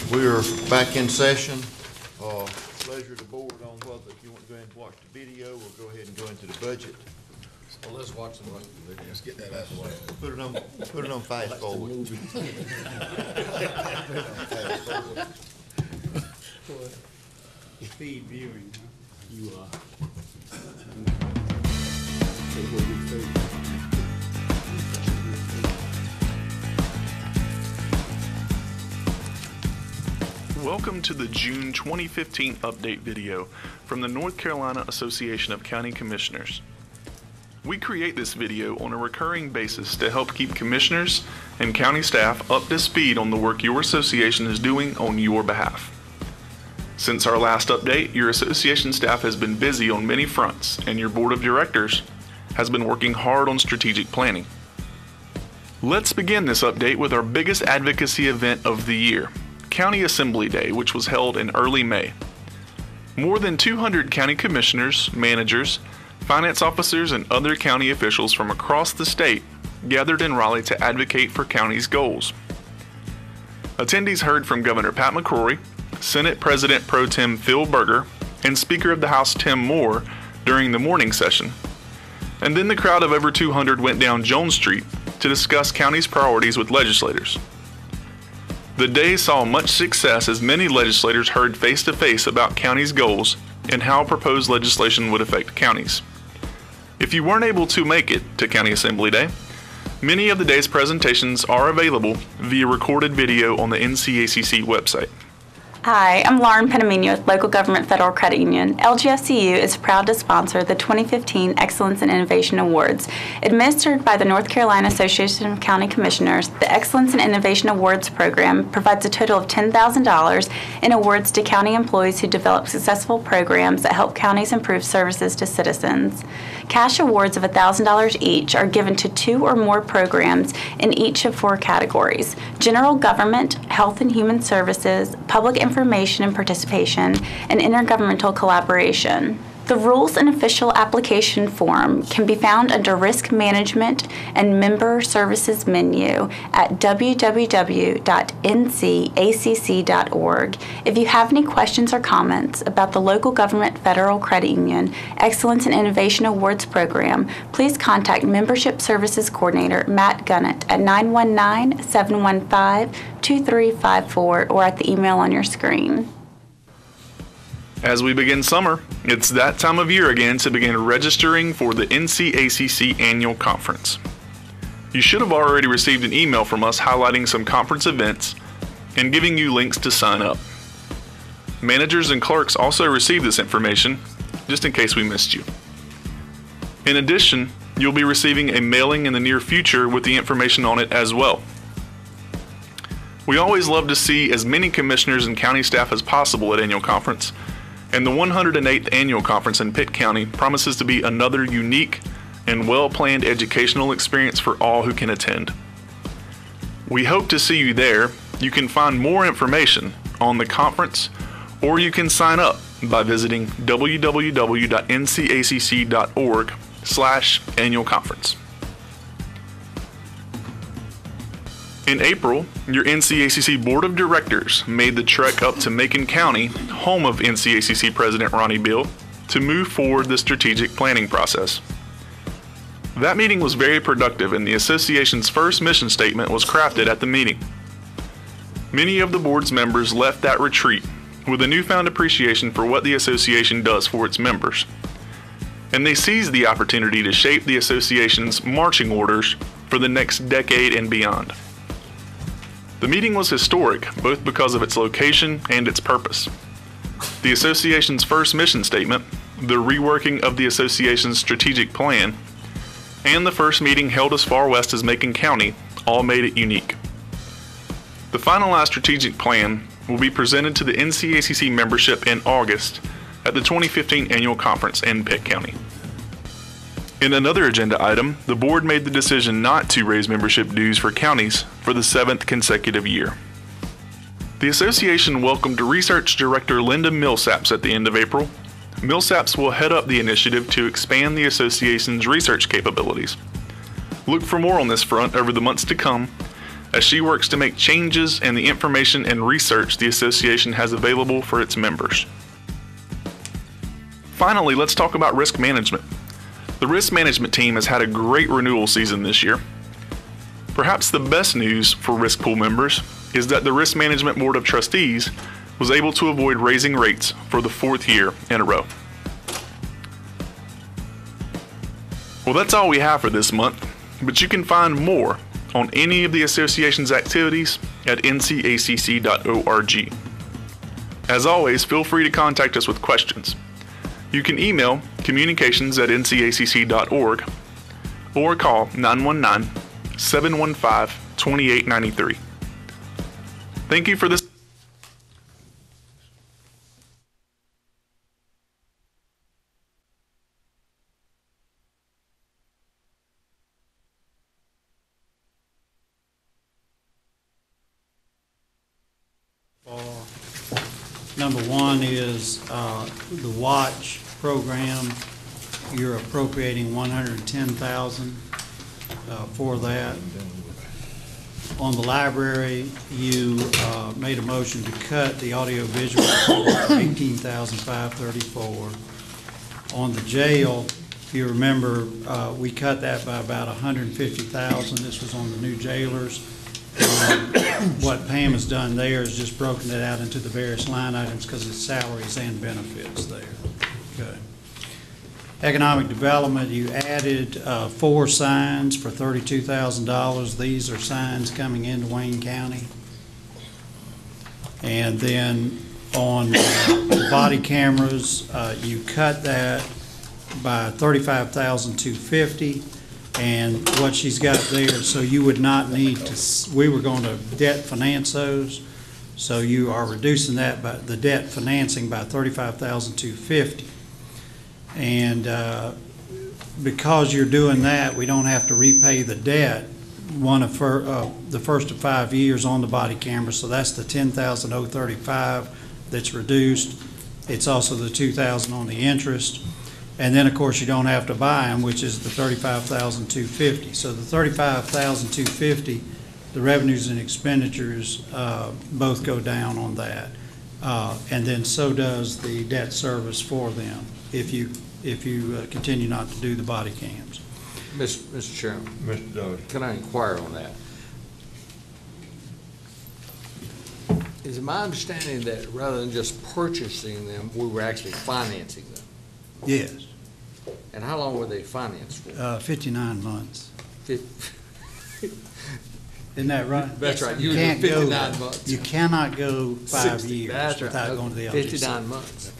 We're back in session. Pleasure to board on whether if you want to go ahead and watch the video or go ahead and go into the budget. Well, let's watch the video. Let's get that out of the way. Put it on fast forward. Speed viewing, huh? You are. Welcome to the June 2015 update video from the North Carolina Association of County Commissioners. We create this video on a recurring basis to help keep commissioners and county staff up to speed on the work your association is doing on your behalf. Since our last update, your association staff has been busy on many fronts, and your board of directors has been working hard on strategic planning. Let's begin this update with our biggest advocacy event of the year, County Assembly Day, which was held in early May. More than 200 county commissioners, managers, finance officers, and other county officials from across the state gathered in Raleigh to advocate for county's goals. Attendees heard from Governor Pat McCrory, Senate President Pro Tem Phil Berger, and Speaker of the House Tim Moore during the morning session. And then the crowd of over 200 went down Jones Street to discuss county's priorities with legislators. The day saw much success as many legislators heard face-to-face about county's goals and how proposed legislation would affect counties. If you weren't able to make it to County Assembly Day, many of the day's presentations are available via recorded video on the NCACC website. Hi, I'm Lauren Penamino with Local Government Federal Credit Union. LGFCU is proud to sponsor the 2015 Excellence in Innovation Awards. Administered by the North Carolina Association of County Commissioners, the Excellence in Innovation Awards program provides a total of $10,000 in awards to county employees who develop successful programs that help counties improve services to citizens. Cash awards of $1,000 each are given to 2 or more programs in each of 4 categories: General Government, Health and Human Services, Public Information and Participation, and Intergovernmental Collaboration. The rules and official application form can be found under Risk Management and Member Services menu at www.ncacc.org. If you have any questions or comments about the Local Government Federal Credit Union Excellence in Innovation Awards program, please contact Membership Services Coordinator Matt Gunnett at 919-715-2354 or at the email on your screen. As we begin summer, it's that time of year again to begin registering for the NCACC Annual Conference. You should have already received an email from us highlighting some conference events and giving you links to sign up. Managers and clerks also received this information, just in case we missed you. In addition, you'll be receiving a mailing in the near future with the information on it as well. We always love to see as many commissioners and county staff as possible at Annual Conference, and the 108th Annual Conference in Pitt County promises to be another unique and well-planned educational experience for all who can attend. We hope to see you there. You can find more information on the conference, or you can sign up by visiting www.ncacc.org/annual conference. In April, your NCACC Board of Directors made the trek up to Macon County, home of NCACC President Ronnie Beal, to move forward the strategic planning process. That meeting was very productive, and the association's first mission statement was crafted at the meeting. Many of the board's members left that retreat with a newfound appreciation for what the association does for its members, and they seized the opportunity to shape the association's marching orders for the next decade and beyond. The meeting was historic, both because of its location and its purpose. The association's first mission statement, the reworking of the association's strategic plan, and the first meeting held as far west as Macon County all made it unique. The finalized strategic plan will be presented to the NCACC membership in August at the 2015 Annual Conference in Pitt County. In another agenda item, the board made the decision not to raise membership dues for counties for the 7th consecutive year. The association welcomed Research Director Linda Millsaps at the end of April. Millsaps will head up the initiative to expand the association's research capabilities. Look for more on this front over the months to come, as she works to make changes in the information and research the association has available for its members. Finally, let's talk about risk management. The risk management team has had a great renewal season this year. Perhaps the best news for risk pool members is that the Risk Management Board of Trustees was able to avoid raising rates for the 4th year in a row. Well, that's all we have for this month, but you can find more on any of the association's activities at ncacc.org. As always, feel free to contact us with questions. You can email communications@ncacc.org or call 919-715-2893. Thank you for this. Number one is the watch program. You're appropriating $110,000 for that. On the library, you made a motion to cut the audio-visual $18,534. On the jail, if you remember, we cut that by about $150,000. This was on the new jailers. What Pam has done there is just broken it out into the various line items because it's salaries and benefits there. Okay. Economic development, you added 4 signs for $32,000. These are signs coming into Wayne County. And then on body cameras, you cut that by $35,250. And what she's got there, so you would not need to, we were going to debt finance those, so you are reducing that by the debt financing by $35,250. And because you're doing that, we don't have to repay the debt the first of 5 years on the body camera. So that's the $10,035 that's reduced. It's also the $2,000 on the interest. And then, of course, you don't have to buy them, which is the $35,250. So the $35,250, the revenues and expenditures both go down on that. And then so does the debt service for them if you continue not to do the body cams. Mr. Chairman. Mr. Doty. Can I inquire on that? Is it my understanding that rather than just purchasing them, we were actually financing them? Yes. And how long were they financed for? 59 months. Fif- Isn't that right? That's right. You You can't were go, 59 months. you cannot go 5 60. years That's right. without going to the LGC. 59 months.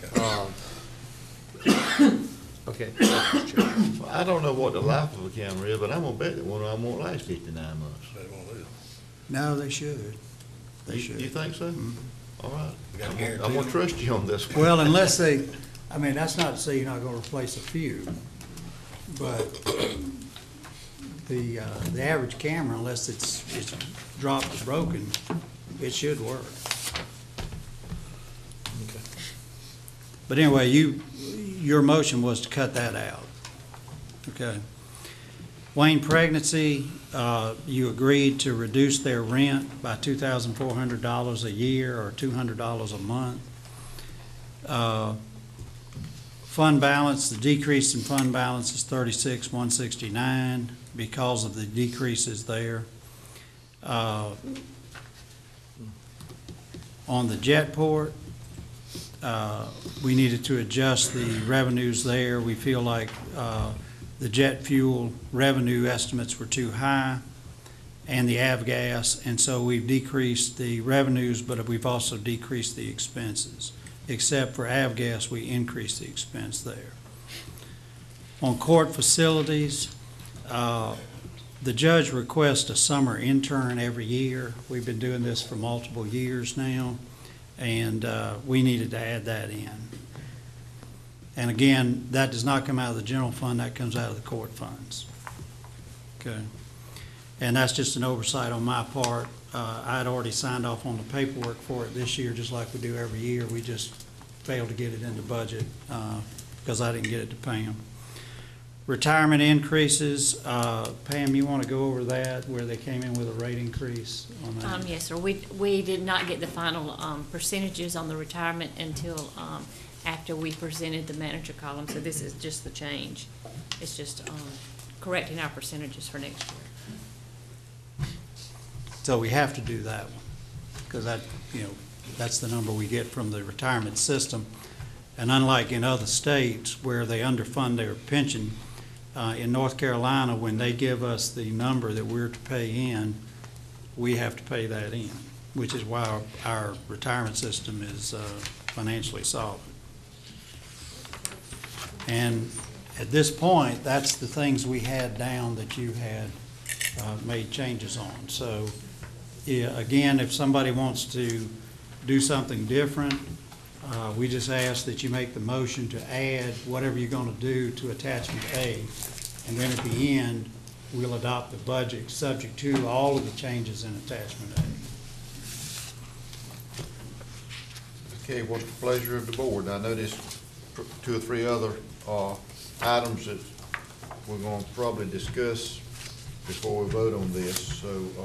Okay. Mr. Chairman. I don't know what the life of a camera is, but I'm gonna bet that one of them won't last 59 months. No, they should. They You should. think so? Mhm. All right. got a I'm guarantee gonna trust you on this one. Well, unless they, I mean, that's not to say you're not gonna replace a few, but the average camera, unless it's dropped or broken, it should work. Okay. But anyway, your motion was to cut that out. Okay. Wayne Pregnancy, you agreed to reduce their rent by $2,400 a year or $200 a month. Fund balance, the decrease in fund balance is $36,169 because of the decreases there. On the Jetport, we needed to adjust the revenues there. We feel like the jet fuel revenue estimates were too high and the avgas, and so we've decreased the revenues, but we've also decreased the expenses. Except for avgas, we increased the expense there. On court facilities, the judge requests a summer intern every year. We've been doing this for multiple years now, and we needed to add that in. And again, that does not come out of the general fund, that comes out of the court funds. Okay. And that's just an oversight on my part. I'd already signed off on the paperwork for it this year, just like we do every year. We just failed to get it in the budget because I didn't get it to Pam. Retirement increases, Pam, you want to go over that, where they came in with a rate increase on that? Yes, sir. We did not get the final percentages on the retirement until after we presented the manager column, so this is just the change. It's just correcting our percentages for next year. So we have to do that one, because that, that's the number we get from the retirement system. And unlike in other states where they underfund their pension, in North Carolina, when they give us the number that we're to pay in, we have to pay that in, which is why our retirement system is financially solvent. And at this point, that's the things we had down that you had made changes on. So, yeah, again, if somebody wants to do something different, we just ask that you make the motion to add whatever you're going to do to attachment A. And then at the end, we'll adopt the budget subject to all of the changes in attachment A. Okay, what's the pleasure of the board? I noticed 2 or 3 other items that we're going to probably discuss before we vote on this. So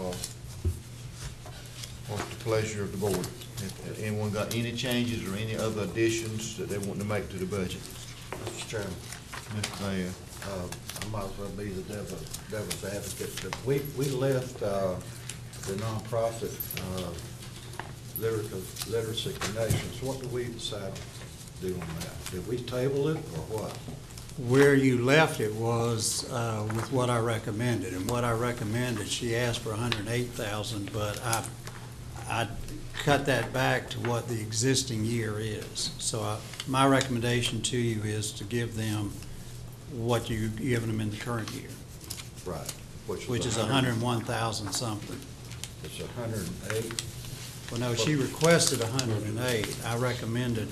what's the pleasure of the board? If anyone got any changes or any other additions that they want to make to the budget? Mr. Chairman, Mr. Mayor. I might as well be the devil's advocate. We left the nonprofit literacy connections. What do we decide to do on that? Did we table it or what? Where you left it was with what I recommended, and what I recommended, she asked for $108,000, but I cut that back to what the existing year is. So my recommendation to you is to give them what you've given them in the current year. Right. Which is 101,000 something. It's 108. Well, no, she requested 108. I recommended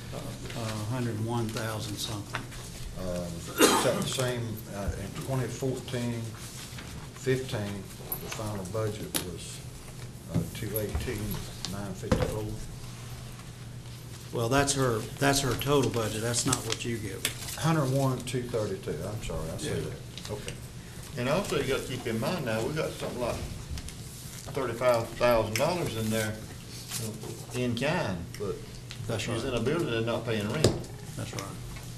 101,000 something. Is that the same in 2014, 15, the final budget was 218,954. Well, that's her total budget. That's not what you give her. 101,232. I'm sorry, I said that. Okay. And also, you got to keep in mind now, we got something like $35,000 in there in kind, but That's she's right. in a building and not paying rent. That's right.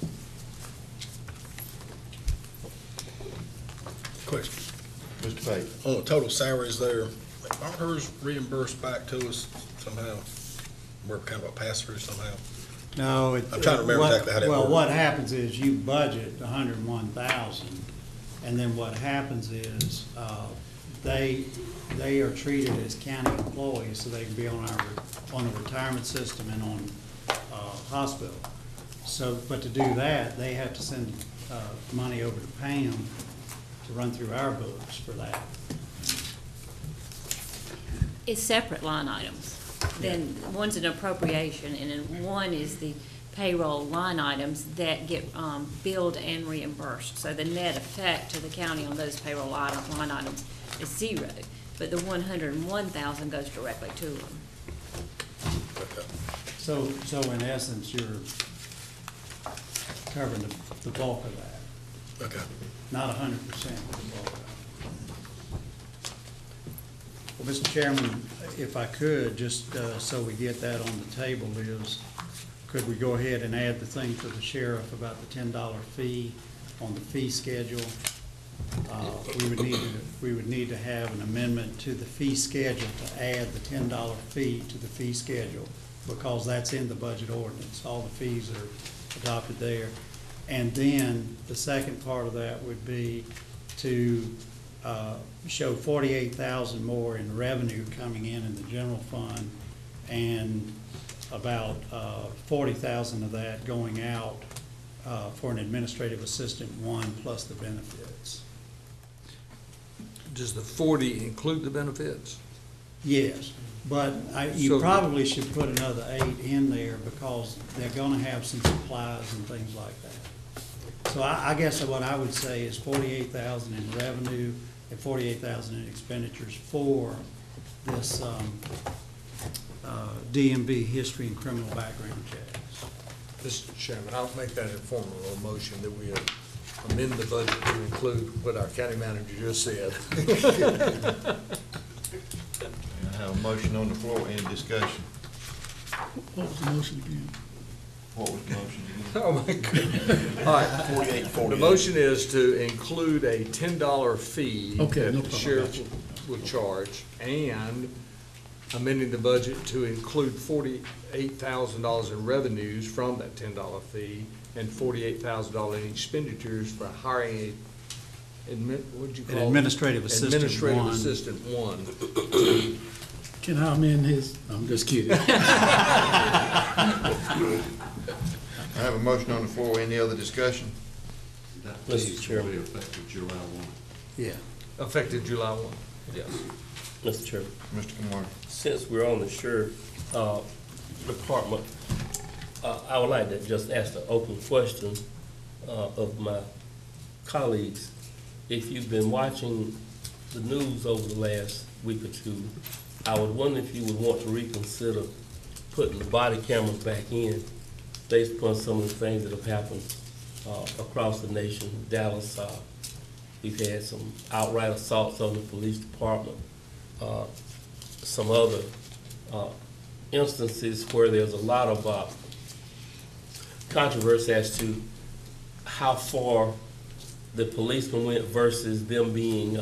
Question. Mr. Pate. On the total salaries there, aren't hers reimbursed back to us somehow? We're kind of a pass-through somehow. No, it. I'm trying to remember exactly how that Well, works. what happens is you budget 101,000, and then what happens is, they are treated as county employees, so they can be on the retirement system and on, hospital. So, but to do that, they have to send, money over to Pam to run through our books for that. It's separate line items. Then one's an appropriation, and then one is the payroll line items that get billed and reimbursed. So the net effect to the county on those payroll line items is 0, but the 101,000 goes directly to them. Okay. So in essence, you're covering the bulk of that. Okay. Not 100%, but the bulk of it. Well, Mr. Chairman, if I could, just so we get that on the table, could we go ahead and add the thing for the sheriff about the $10 fee on the fee schedule? We would need to have an amendment to the fee schedule to add the $10 fee to the fee schedule, because that's in the budget ordinance. All the fees are adopted there. And then the second part of that would be to show 48,000 more in revenue coming in the general fund, and about 40,000 of that going out for an administrative assistant 1 plus the benefits. Does the 40 include the benefits? Yes, but you So- probably should put another 8 in there, because they're gonna have some supplies and things like that. So I guess what I would say is 48,000 in revenue and 48,000 in expenditures for this DMV history and criminal background checks. Mr. Chairman, I'll make that in form of a motion that we amend the budget to include what our county manager just said. I have a motion on the floor, any discussion? What was the motion again? What was the motion again? Oh, my goodness. All right. 4848. The motion is to include a $10 fee Okay, that no the problem. sheriff Gotcha. would charge, and amending the budget to include $48,000 in revenues from that $10 fee and $48,000 in expenditures for hiring what'd you call it? administrative assistant Administrative one. assistant one. Can I amend his? I'm just kidding. I have a motion on the floor, any other discussion? Mr. Chairman. Effective July 1. Yeah. Effective July 1, yes. Mr. Chairman, Mr. Kamara. since we're on the sheriff department, I would like to just ask the open question of my colleagues. If you've been watching the news over the last week or two, I would wonder if you would want to reconsider putting the body cameras back in based upon some of the things that have happened across the nation. Dallas, we've had some outright assaults on the police department. Some other instances where there's a lot of controversy as to how far the policemen went versus them being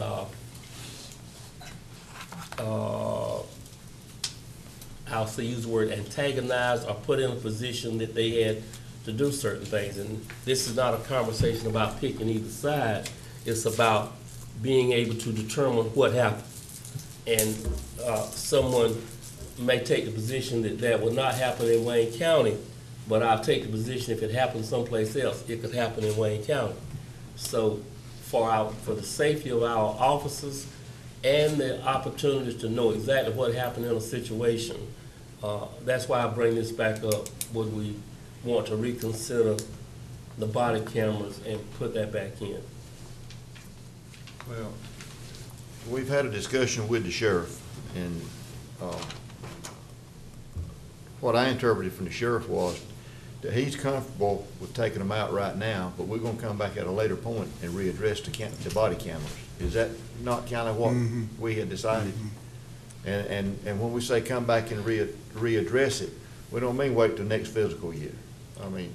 I'll say use the word antagonized or put in a position that they had to do certain things. And this is not a conversation about picking either side. It's about being able to determine what happened. And someone may take the position that that will not happen in Wayne County, but I'll take the position if it happens someplace else, it could happen in Wayne County. So for the safety of our officers and the opportunities to know exactly what happened in a situation, that's why I bring this back up. Would we want to reconsider the body cameras and put that back in? Well, we've had a discussion with the sheriff, and what I interpreted from the sheriff was that he's comfortable with taking them out right now, but we're gonna come back at a later point and readdress the body cameras. Is that not kind of what we had decided? And when we say come back and readdress it, we don't mean wait till next fiscal year. I mean,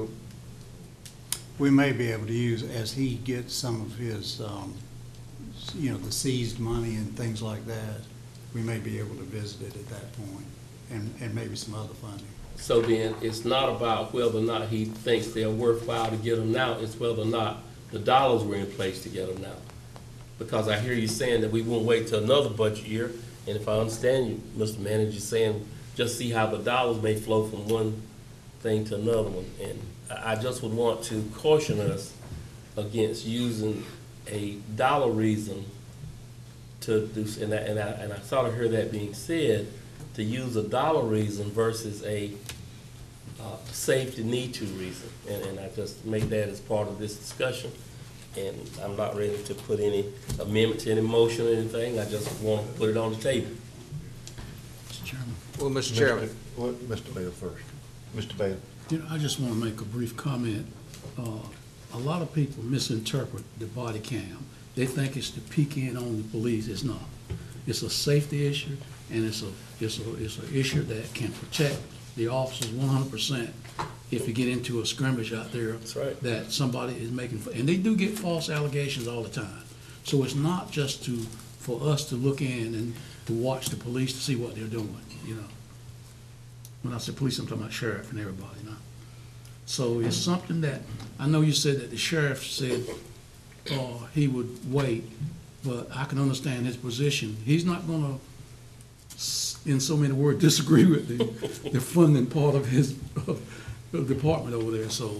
We may be able to use, as he gets some of his, the seized money and things like that, we may be able to visit it at that point, and maybe some other funding. So then, it's not about whether or not he thinks they're worthwhile to get them now, it's whether or not the dollars were in place to get them now. Because I hear you saying that we won't wait till another budget year, and if I understand you, Mr. Manager, saying just see how the dollars may flow from one thing to another one. And I just would want to caution us against using a dollar reason to do, and I sort of hear that being said, to use a dollar reason versus a safety need to reason. And I just make that as part of this discussion. And I'm not ready to put any amendment to any motion or anything. I just want to put it on the table. Mr. Chairman, Well, Mr. Chairman, Mr. Bell first. Mr. Bell. I just want to make a brief comment. A lot of people misinterpret the body cam. They think it's to peek in on the police. It's not. It's a safety issue, and it's an issue that can protect the officers 100% if you get into a skirmish out there. That's right. That somebody is making, and they do get false allegations all the time. So it's not just for us to look in and to watch the police to see what they're doing, When I say police, I'm talking about sheriff and everybody, So it's something that, I know you said that the sheriff said he would wait, but I can understand his position. He's not gonna, in so many words, disagree with the funding part of his department over there, so,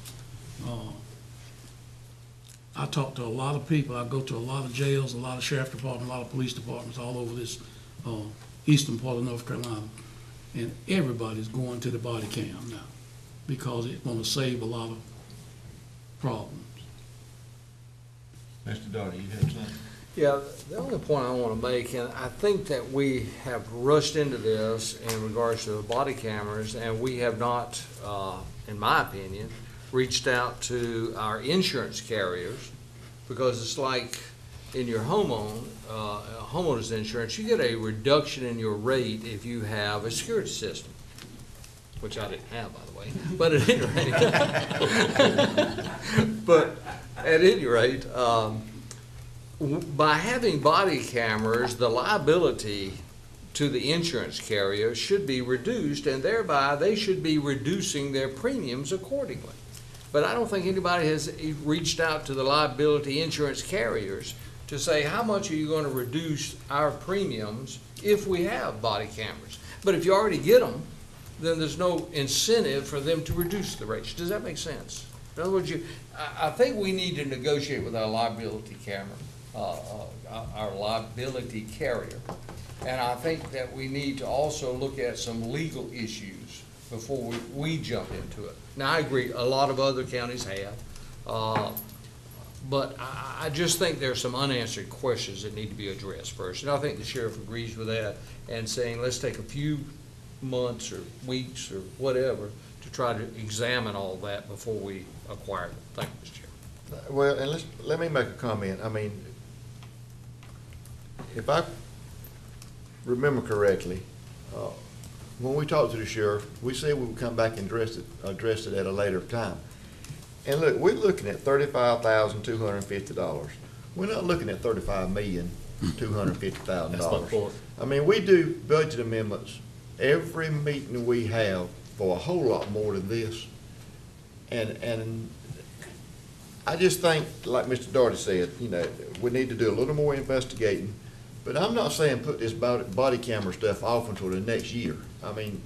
I talk to a lot of people, I go to a lot of jails, a lot of sheriff departments, a lot of police departments all over this, eastern part of North Carolina, and everybody's going to the body cam now, because it's gonna save a lot of problems. Mr. Doughty, you had something? yeah, the only point I want to make, and I think that we have rushed into this in regards to the body cameras, and we have not, in my opinion, reached out to our insurance carriers, because it's like in your homeowner's insurance, you get a reduction in your rate if you have a security system, which I didn't have, by the way, but at any rate. But at any rate, by having body cameras, the liability to the insurance carrier should be reduced, and thereby they should be reducing their premiums accordingly. But I don't think anybody has reached out to the liability insurance carriers to say, how much are you going to reduce our premiums if we have body cameras? But if you already get them, then there's no incentive for them to reduce the rates. Does that make sense? In other words, I think we need to negotiate with our liability camera, our liability carrier. And I think that we need to also look at some legal issues before we jump into it. Now, I agree, a lot of other counties have, but I just think there's some unanswered questions that need to be addressed first. And I think the sheriff agrees with that, and saying, let's take a few months or weeks or whatever to try to examine all that before we acquire them. Thank you, Mr. Chairman. Well, and let me make a comment. I mean, if I remember correctly, when we talked to the sheriff, we said we would come back and address it at a later time. And look, we're looking at $35,250. We're not looking at $35,250,000. That's my point. I mean, we do budget amendments every meeting we have for a whole lot more than this. And I just think, like Mr. Daugherty said, you know, we need to do a little more investigating. But I'm not saying put this body camera stuff off until the next year. I mean,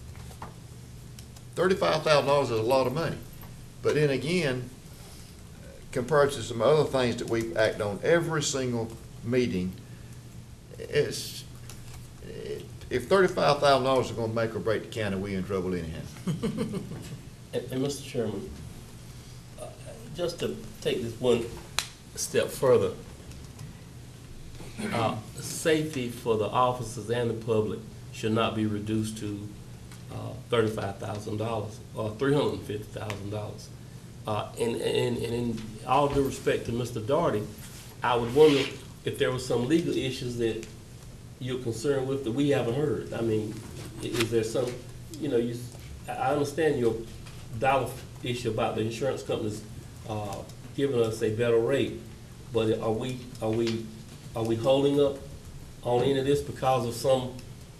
$35,000 is a lot of money. But then again, compared to some other things that we act on every single meeting, if $35,000 is going to make or break the county, we're in trouble anyhow. And Mr. Chairman, just to take this one step further, safety for the officers and the public should not be reduced to $35,000 or $350,000. And in all due respect to Mr. Daugherty, I would wonder if there were some legal issues that you're concerned with that we haven't heard. I mean, is there some, you know, I understand your dollar issue about the insurance companies giving us a better rate, but are we holding up on any of this because of some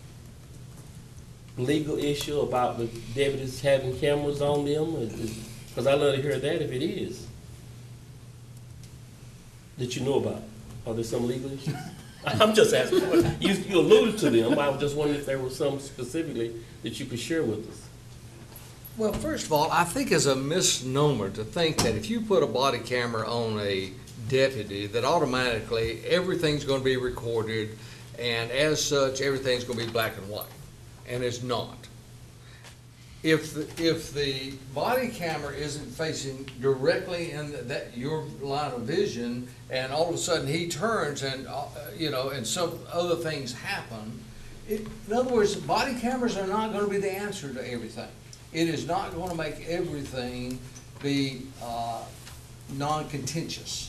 legal issue about the deputies having cameras on them? Because I'd love to hear that if it is, that you know about. Are there some legal issues? I'm just asking. You alluded to them. I was just wondering if there was some specifically that you could share with us. Well, first of all, I think it's a misnomer to think that if you put a body camera on a deputy, that automatically everything's going to be recorded, and as such, everything's going to be black and white, and it's not. If the body camera isn't facing directly in your line of vision, and all of a sudden he turns and and some other things happen, in other words, body cameras are not going to be the answer to everything. It is not going to make everything be non-contentious.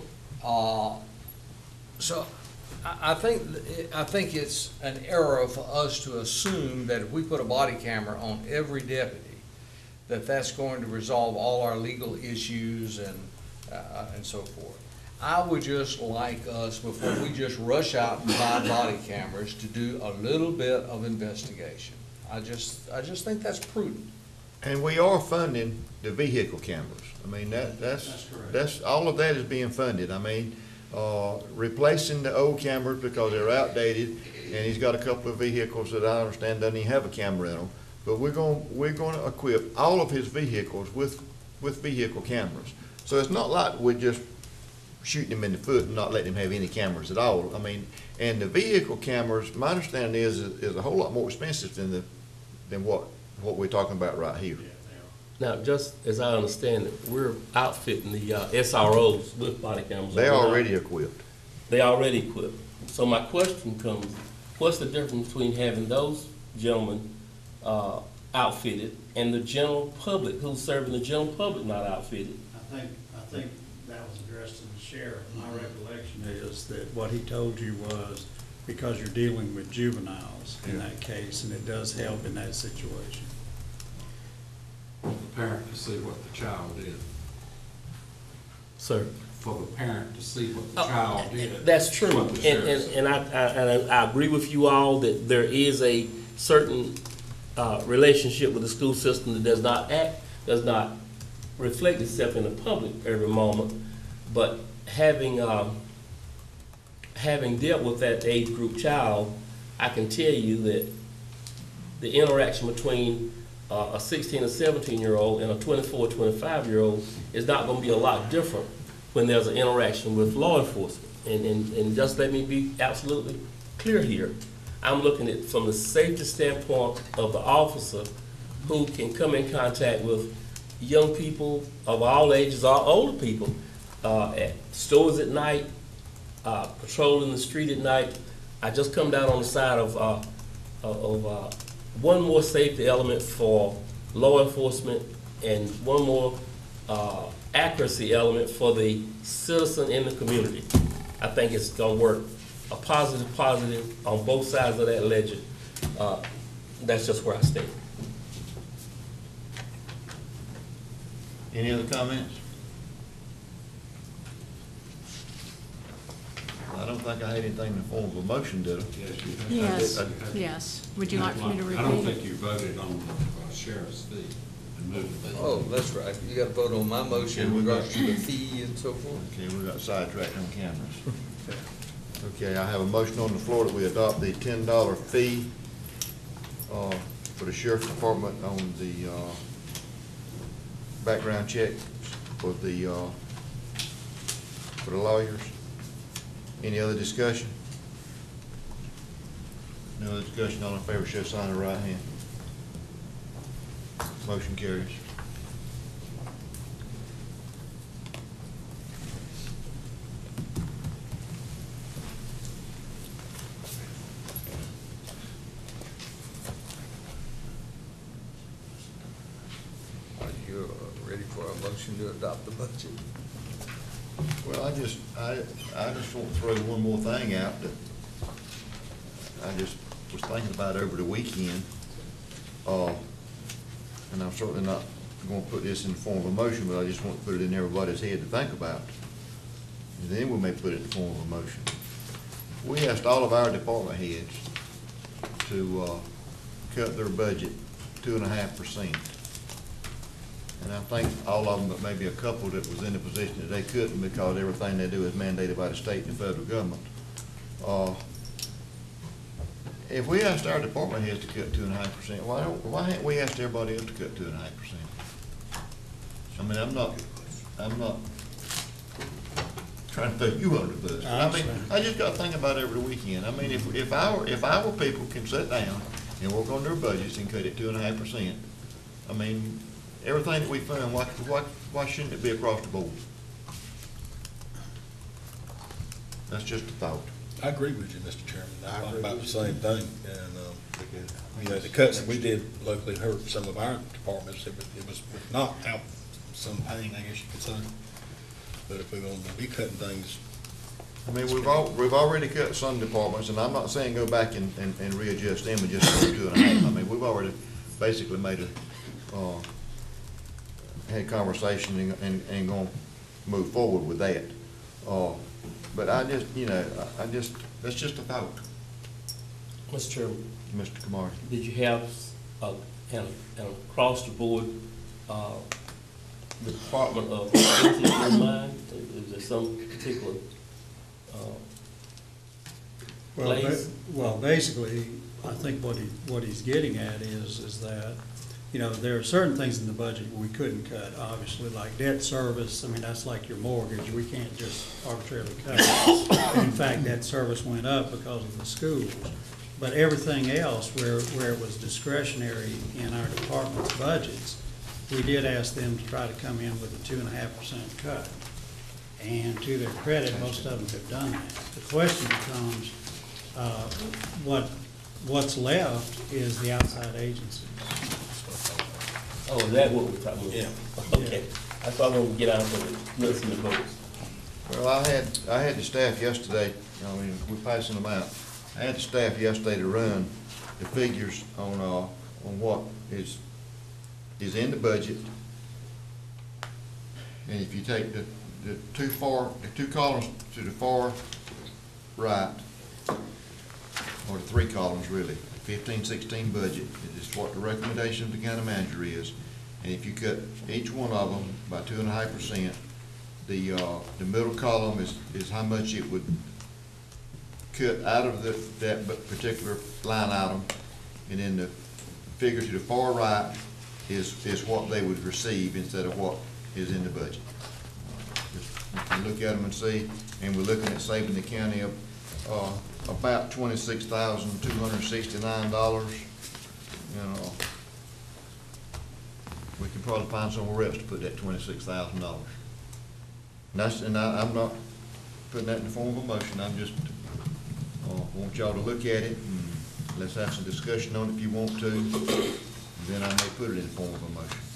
So I think it's an error for us to assume that if we put a body camera on every deputy, that's going to resolve all our legal issues and so forth. I would just like us, before we just rush out and buy body cameras, to do a little bit of investigation. I just think that's prudent. And we are funding the vehicle cameras. I mean, that's all of that is being funded. I mean, replacing the old cameras because they're outdated, and he's got a couple of vehicles that I understand doesn't even have a camera in them. But we're going to equip all of his vehicles with vehicle cameras. So it's not like we're just shooting him in the foot and not letting him have any cameras at all. I mean, and the vehicle cameras, my understanding is a whole lot more expensive than what we're talking about right here. Now, just as I understand it, we're outfitting the SROs with body cameras. They're already equipped. They're already equipped. So my question comes, what's the difference between having those gentlemen outfitted and the general public, who's serving the general public not outfitted? I think that was addressed to the sheriff. My recollection is that what he told you was because you're dealing with juveniles in that case, and it does help in that situation. For the parent to see what the child did. Sir? For the parent to see what the child did. That's true, What the sheriff said. and I agree with you all that there is a certain relationship with the school system that does not reflect itself in the public every moment. But having dealt with that age group child, I can tell you that the interaction between a 16 or 17-year-old and a 24 or 25-year-old is not going to be a lot different when there's an interaction with law enforcement. And just let me be absolutely clear here. I'm looking at from the safety standpoint of the officer who can come in contact with young people of all ages, or older people, at stores at night, patrolling the street at night. I just come down on the side of one more safety element for law enforcement and one more accuracy element for the citizen in the community. I think it's gonna work a positive on both sides of that ledger. That's just where I stand. Any other comments? I don't think I had anything in the form of a motion, did I? Yes, you have. Yes, yes. Would you like for me to repeat it? I don't think you voted on the sheriff's fee and moved it. Oh, that's right. You gotta vote on my motion in regards to the fee and so forth. Okay, we got sidetracked on cameras. Okay, I have a motion on the floor that we adopt the $10 fee for the sheriff's department on the background check for the lawyers. Any other discussion? No other discussion. All in favor, show sign of the right hand. Motion carries. Are you ready for a motion to adopt the budget? Well, I just want to throw one more thing out that I just was thinking about over the weekend. And I'm certainly not going to put this in the form of a motion, but I just want to put it in everybody's head to think about. And then we may put it in the form of a motion. We asked all of our department heads to cut their budget 2.5%. And I think all of them, but maybe a couple that was in the position that they couldn't because everything they do is mandated by the state and the federal government. If we asked our department heads to cut 2.5%, why haven't we asked everybody else to cut 2.5%? I mean, I'm not trying to throw you under the bus. I mean, I just got to think about it over the weekend. I mean, if our people can sit down and work on their budgets and cut it 2.5%, I mean, everything that we fund, why shouldn't it be across the board? That's just a thought. I agree with you, Mr. Chairman. I thought about the same thing. And, you know, the cuts that we did locally hurt some of our departments. It was not out some pain, I guess you could say. But if we're going to be cutting things. I mean, we've already cut some departments, and I'm not saying go back and readjust them and just go 2.5. I mean, we've already basically made had conversation and going to move forward with that. But I just, that's just a thought. Mr. Chairman. Mr. Kamari. Did you have an across the board the Department of Safety in mind? Is there some particular place? Well, basically, I think what he's getting at is that, there are certain things in the budget we couldn't cut, obviously, like debt service. I mean, that's like your mortgage. We can't just arbitrarily cut it. In fact, that service went up because of the schools. But everything else, where it was discretionary in our department's budgets, we did ask them to try to come in with a 2.5% cut. And to their credit, most of them have done that. The question becomes, what's left is the outside agencies. Oh, is that what we're talking about? Yeah. Okay, I thought we would get out of the nuts and the bolts. Well, I had the staff yesterday, I mean, we're passing them out. I had the staff yesterday to run the figures on what is in the budget. And if you take the two columns to the far right, or the three columns really, 15-16 budget, it is what the recommendation of the county manager is. And if you cut each one of them by 2.5%, the middle column is how much it would cut out of that particular line item, and then the figure to the far right is what they would receive instead of what is in the budget. You can look at them and see, and we're looking at saving the county about $26,269. You know, we can probably find somewhere else to put that $26,000. And I'm not putting that in the form of a motion. I'm just want y'all to look at it and let's have some discussion on it if you want to. Then I may put it in the form of a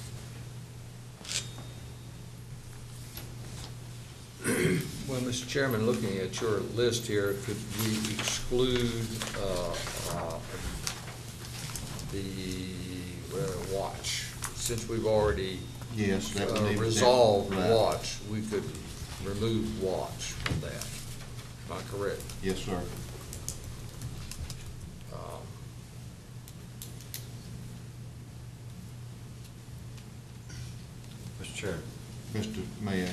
motion. Well, Mr. Chairman, looking at your list here, could we exclude the watch? Since we've already Yes, that would need resolved right. watch, we could remove watch from that. Am I correct? Yes, sir. Mr. Chair, Mr. Mayor.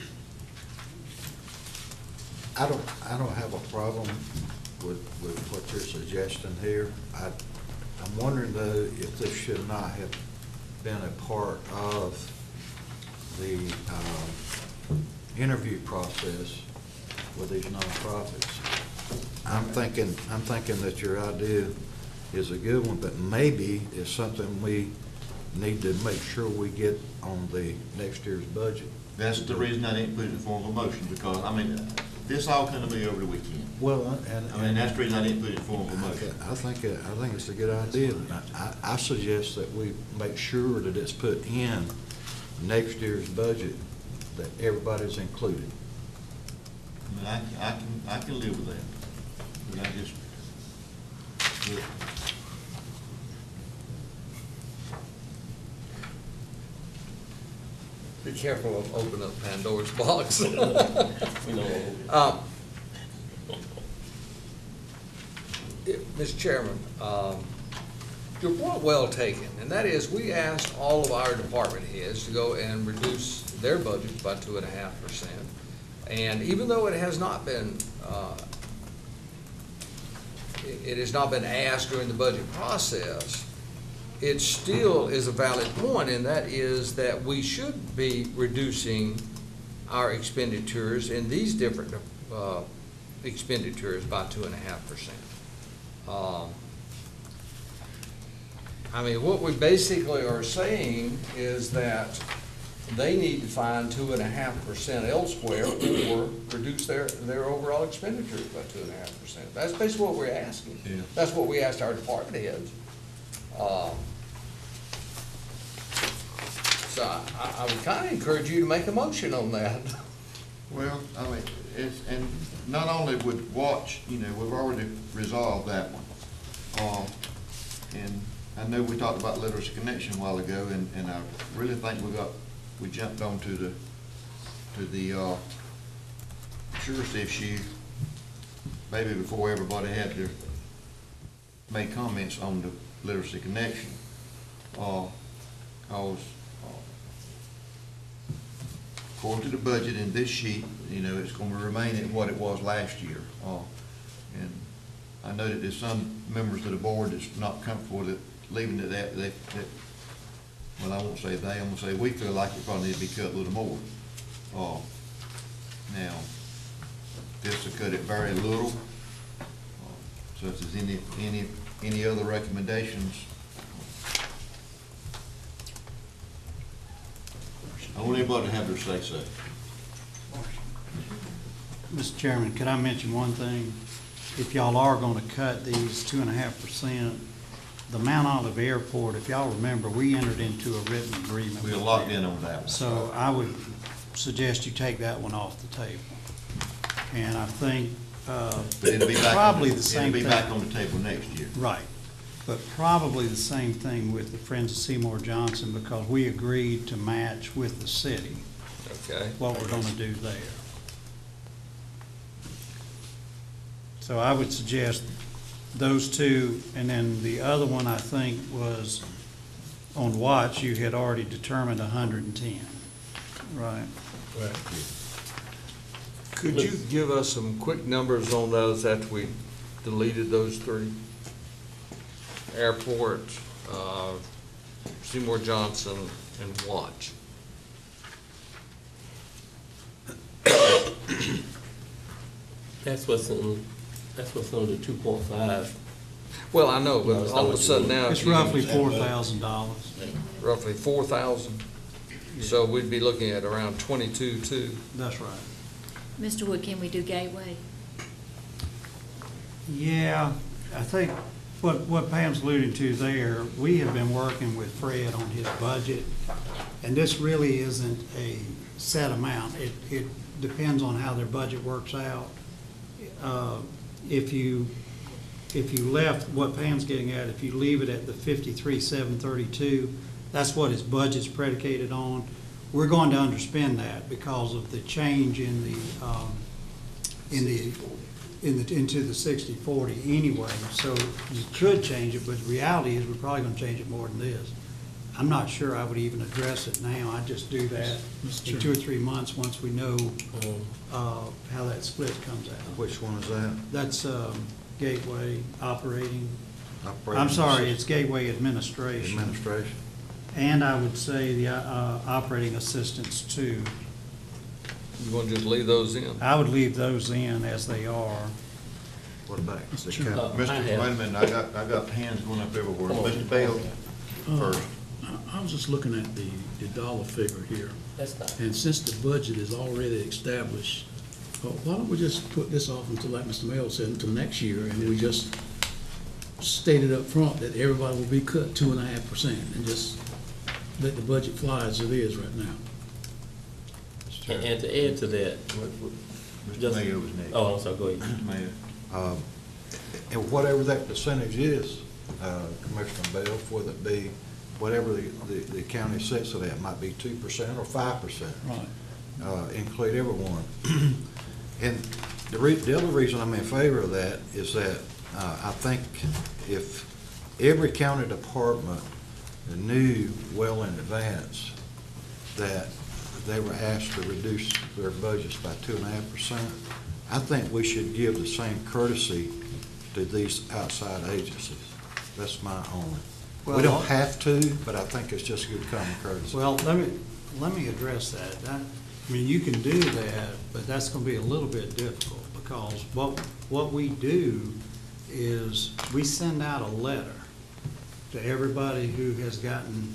I don't have a problem with what you're suggesting here. I'm wondering though if this should not have been a part of the interview process with these nonprofits. I'm thinking that your idea is a good one, but maybe it's something we need to make sure we get on the next year's budget. That's the reason I didn't put it in the form of a motion, because, I mean, this all come to me over the weekend. Well, I mean, that's the reason I didn't put it in the form of a motion. I think it's a good idea. I suggest that we make sure that it's put in next year's budget, that everybody's included. I mean, I can live with that, but I just, Be careful of opening up Pandora's box. We know. Mr. Chairman, your point well taken, and that is we asked all of our department heads to go and reduce their budgets by 2.5%. And even though it has not been, it has not been asked during the budget process, it still is a valid point, and that is that we should be reducing our expenditures in these different expenditures by 2.5%. I mean, what we basically are saying is that they need to find 2.5% elsewhere or reduce their overall expenditures by 2.5%. That's basically what we're asking. Yeah. That's what we asked our department heads. So I would kind of encourage you to make a motion on that. well, I mean, and not only with watch, you know, we've already resolved that one. And I know we talked about Literacy Connection a while ago, and I really think we jumped on to the surety issue maybe before everybody had to make comments on the Literacy Connection. According to the budget in this sheet, you know, it's going to remain at what it was last year. And I know that there's some members of the board that's not comfortable with it, leaving it at that, well, I won't say they, I'm going to say we feel like it probably needs to be cut a little more. Now, this will cut it very little. So if there's any other recommendations, I want everybody to have their say-so. Mr. Chairman, could I mention one thing? If y'all are gonna cut these 2.5%, the Mount Olive Airport, if y'all remember, we entered into a written agreement. We're with locked them. in on that one. So I would suggest you take that one off the table. And I think, But it'll be back. probably the same It'll be thing. back on the table next year. Right, but probably the same thing with the Friends of Seymour Johnson, because we agreed to match with the city Okay. what we're gonna do there. So I would suggest those two, and then the other one, I think, was on Watts, you had already determined 110, right? Could you give us some quick numbers on those after we deleted those three? Airport, Seymour Johnson, and Watch. That's what's in the 2.5. Well, I know, No, but it's all not of a what sudden you- now. It's if you- roughly $4,000. Roughly 4,000. So we'd be looking at around 22.2. That's right. Mr. Wood, can we do Gateway? Yeah, I think what Pam's alluding to there, we have been working with Fred on his budget, and this really isn't a set amount. It depends on how their budget works out. If you left, what Pam's getting at, if you leave it at the 53,732, that's what his budget's predicated on. We're going to underspend that because of the change into the 60/40 anyway. So you could change it, but the reality is we're probably gonna change it more than this. I'm not sure I would even address it now. I'd just do that in 2 or 3 months, once we know, how that split comes out. Which one is that? That's, Gateway Operating, Operating I'm sorry, assist- it's Gateway Administration. Administration. And I would say the, operating assistants too. You want to just leave those in? I would leave those in as they are. What about the Chairman. cap? Mr. I Wait have- a minute, I got hands going up everywhere. Come on. Mr. Bell first. I was just looking at the dollar figure here, That's not. and since the budget is already established, why don't we just put this off until, like Mr. Mayo said, until next year, and we just state it up front that everybody will be cut 2.5%, and just let the budget fly as it is right now. And to add to that, Mr. just- Mayo was next. oh, I'm sorry, go ahead. Mr. Mayo. And whatever that percentage is, Commissioner Bell, whether it be, whatever the county sets it at, might be 2% or 5%. Right. Include everyone. And the other reason I'm in favor of that is that I think if every county department knew well in advance that they were asked to reduce their budgets by 2.5%, I think we should give the same courtesy to these outside agencies. That's my only. We Well, don't have to, but I think it's just good common courtesy. Well, let me address that. I mean, you can do that, but that's gonna be a little bit difficult, because what we do is we send out a letter to everybody who has gotten,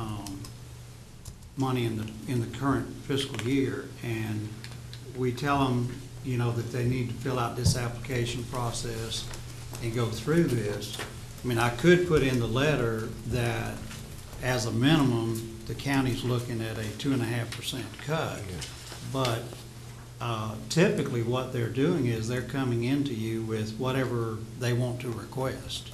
money in the current fiscal year, and we tell them, you know, that they need to fill out this application process and go through this. I mean, I could put in the letter that, as a minimum, the county's looking at a 2.5% cut. But typically, what they're doing is they're coming into you with whatever they want to request.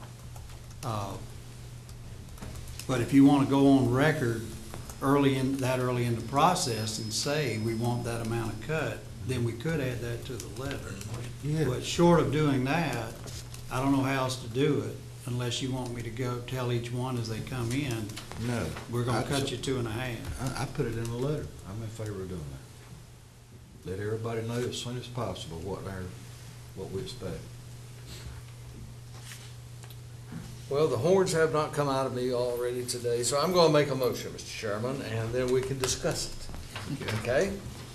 But if you want to go on record early in the process and say, we want that amount of cut, then we could add that to the letter. Yeah. But short of doing that, I don't know how else to do it, unless you want me to go tell each one as they come in, No. we're gonna cut you 2.5. I put it in the letter. I'm in favor of doing that. Let everybody know as soon as possible what we expect. Well, the horns have not come out of me already today, so I'm going to make a motion, Mr. Chairman, and then we can discuss it. Okay?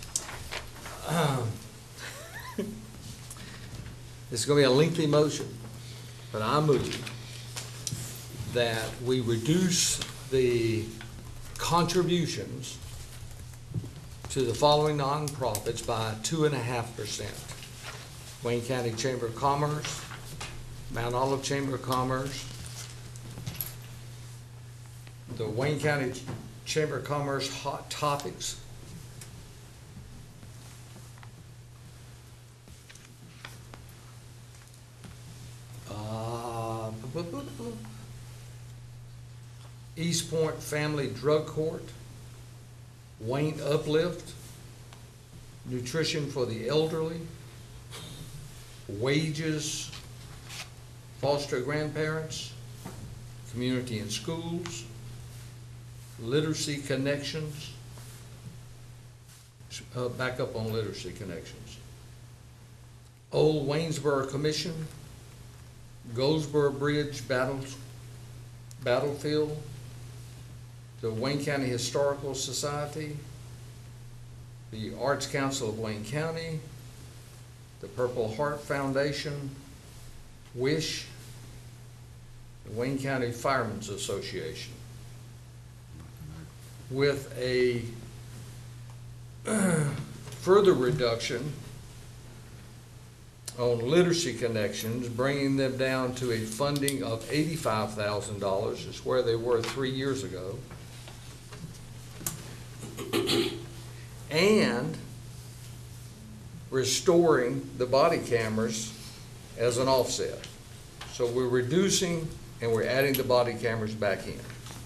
This is going to be a lengthy motion, but I move that we reduce the contributions to the following nonprofits by 2.5%. Wayne County Chamber of Commerce, Mount Olive Chamber of Commerce, the Wayne County Chamber of Commerce Hot Topics. East Point Family Drug Court, Wayne Uplift, Nutrition for the Elderly, Wages, Foster Grandparents, Community in Schools, Literacy Connections, back up on Literacy Connections, Old Waynesboro Commission, Goldsboro Bridge Battlefield, the Wayne County Historical Society, the Arts Council of Wayne County, the Purple Heart Foundation, WISH, the Wayne County Firemen's Association, with a further reduction on Literacy Connections, bringing them down to a funding of $85,000, is where they were 3 years ago. And restoring the body cameras as an offset. So we're reducing and we're adding the body cameras back in.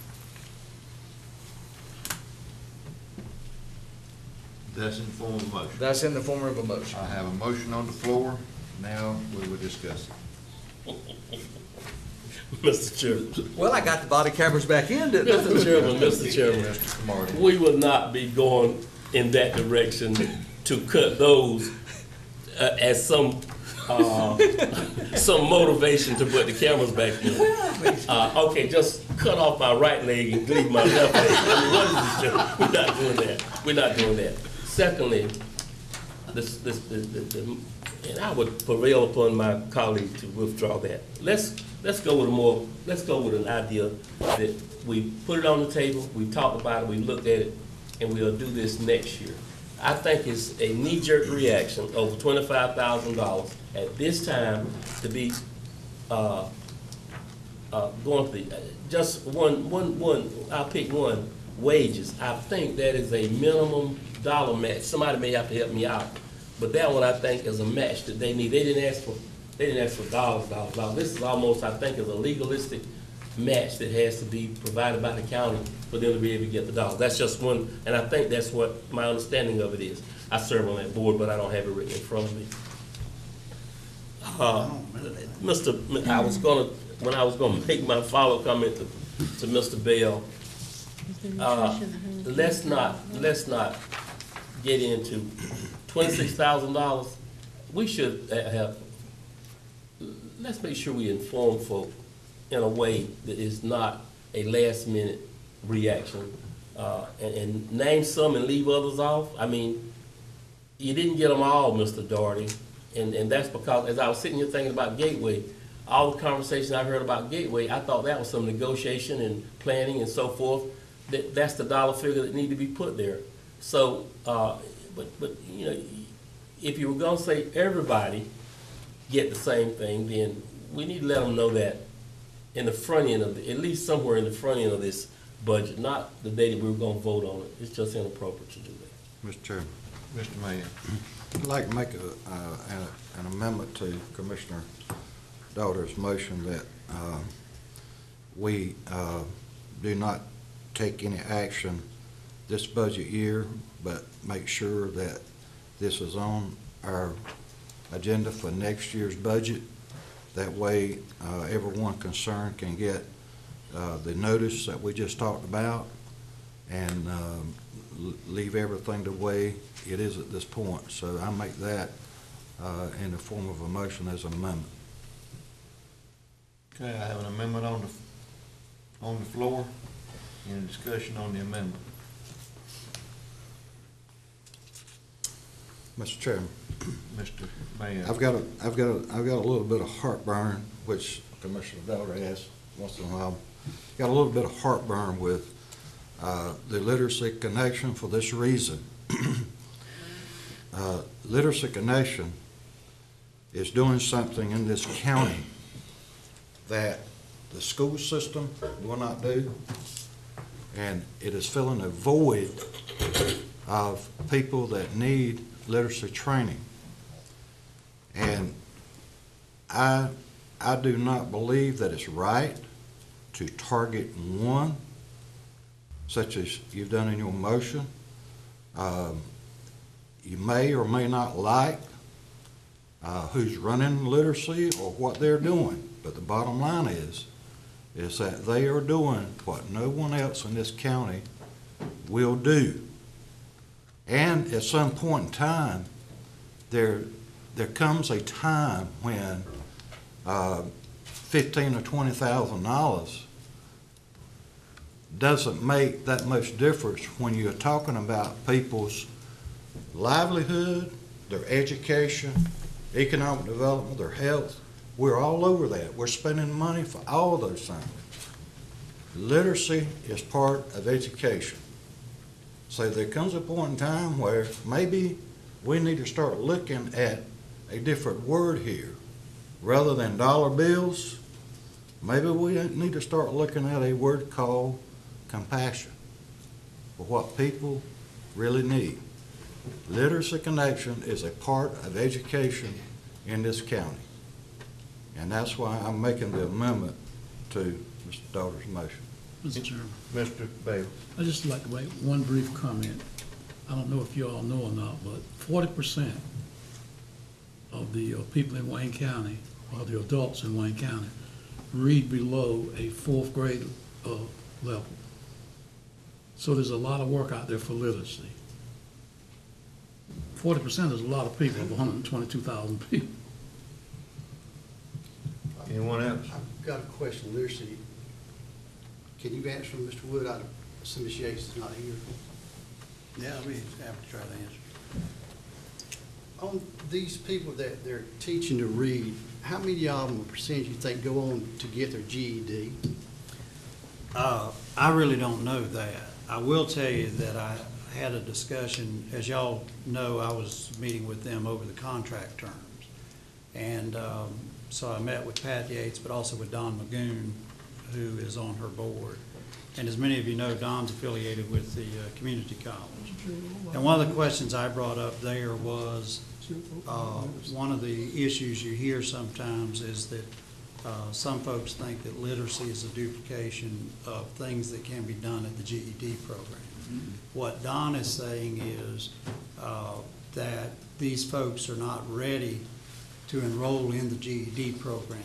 That's in the form of a motion. That's in the form of a motion. I have a motion on the floor. Now we will discuss it. Mr. Chairman. Well, I got the body cameras back in, didn't I? Mr. Chairman, Mr. Chairman. Mr. Camardi. We will not be going in that direction to cut those as some motivation to put the cameras back in. Okay, just cut off my right leg and leave my left leg. I mean, what is this, Chairman? We're not doing that. We're not doing that. Secondly, and I would prevail upon my colleague to withdraw that. Let's go with an idea that we put it on the table, we talked about it, we looked at it, and we'll do this next year. I think it's a knee-jerk reaction over $25,000 at this time to be going to the, just one, I'll pick one, wages. I think that is a minimum dollar match. Somebody may have to help me out. But that one, I think, is a match that they need. They didn't ask for dollars. This is almost, I think, is a legalistic match that has to be provided by the county for them to be able to get the dollars. That's just one, and I think that's what my understanding of it is. I serve on that board, but I don't have it written in front of me. When I was gonna make my follow-up comment to Mr. Bell, let's not get into $26,000. We should have, let's make sure we inform folk in a way that is not a last minute reaction. And name some and leave others off. I mean, you didn't get them all, Mr. Daugherty. And that's because as I was sitting here thinking about Gateway, all the conversations I heard about Gateway, I thought that was some negotiation and planning and so forth. That's the dollar figure that need to be put there. So, but you know, if you were gonna say everybody get the same thing, then we need to let them know that in the front end of at least somewhere in the front end of this budget, not the day that we were gonna vote on it. It's just inappropriate to do that. Mr. Chairman. Mr. Mayor. I'd like to make an amendment to Commissioner Daughter's motion that we do not take any action this budget year, but make sure that this is on our agenda for next year's budget. That way, everyone concerned can get the notice that we just talked about and leave everything the way it is at this point. So I make that in the form of a motion as an amendment. Okay, I have an amendment on the floor. Any discussion on the amendment? Mr. Chairman. Mr. Mayor. I've got a little bit of heartburn, which Commissioner Daughter has once in a while. Got a little bit of heartburn with the Literacy Connection for this reason. Literacy Connection is doing something in this county that the school system will not do, And it is filling a void of people that need literacy training. And I do not believe that it's right to target one, such as you've done in your motion. You may or may not like who's running literacy or what they're doing, but the bottom line is that they are doing what no one else in this county will do. And at some point in time, there comes a time when $15,000 or $20,000 doesn't make that much difference when you're talking about people's livelihood, their education, economic development, their health. We're all over that. We're spending money for all of those things. Literacy is part of education. So there comes a point in time where maybe we need to start looking at a different word here. Rather than dollar bills, maybe we need to start looking at a word called compassion for what people really need. Literacy Connection is a part of education in this county. And that's why I'm making the amendment to Mr. Daughter's motion. Mr. Chairman, Mr. Bailey. I'd just like to make one brief comment. I don't know if you all know or not, but 40% of the people in Wayne County, or the adults in Wayne County, read below a 4th grade level. So there's a lot of work out there for literacy. 40% is a lot of people, of 122,000 people. Anyone else? I've got a question, literacy. Can you answer, Mr. Wood? I assume Ms. Yates is not here. Yeah, I'll be happy to try to answer. On these people that they're teaching to read, how many of them, or percentage, you think go on to get their GED? I really don't know that. I will tell you that I had a discussion, as y'all know, I was meeting with them over the contract terms. And so I met with Pat Yates, but also with Don Magoon, who is on her board. And as many of you know, Don's affiliated with the community college. And one of the questions I brought up there was, one of the issues you hear sometimes is that some folks think that literacy is a duplication of things that can be done at the GED program. What Don is saying is that these folks are not ready to enroll in the GED program,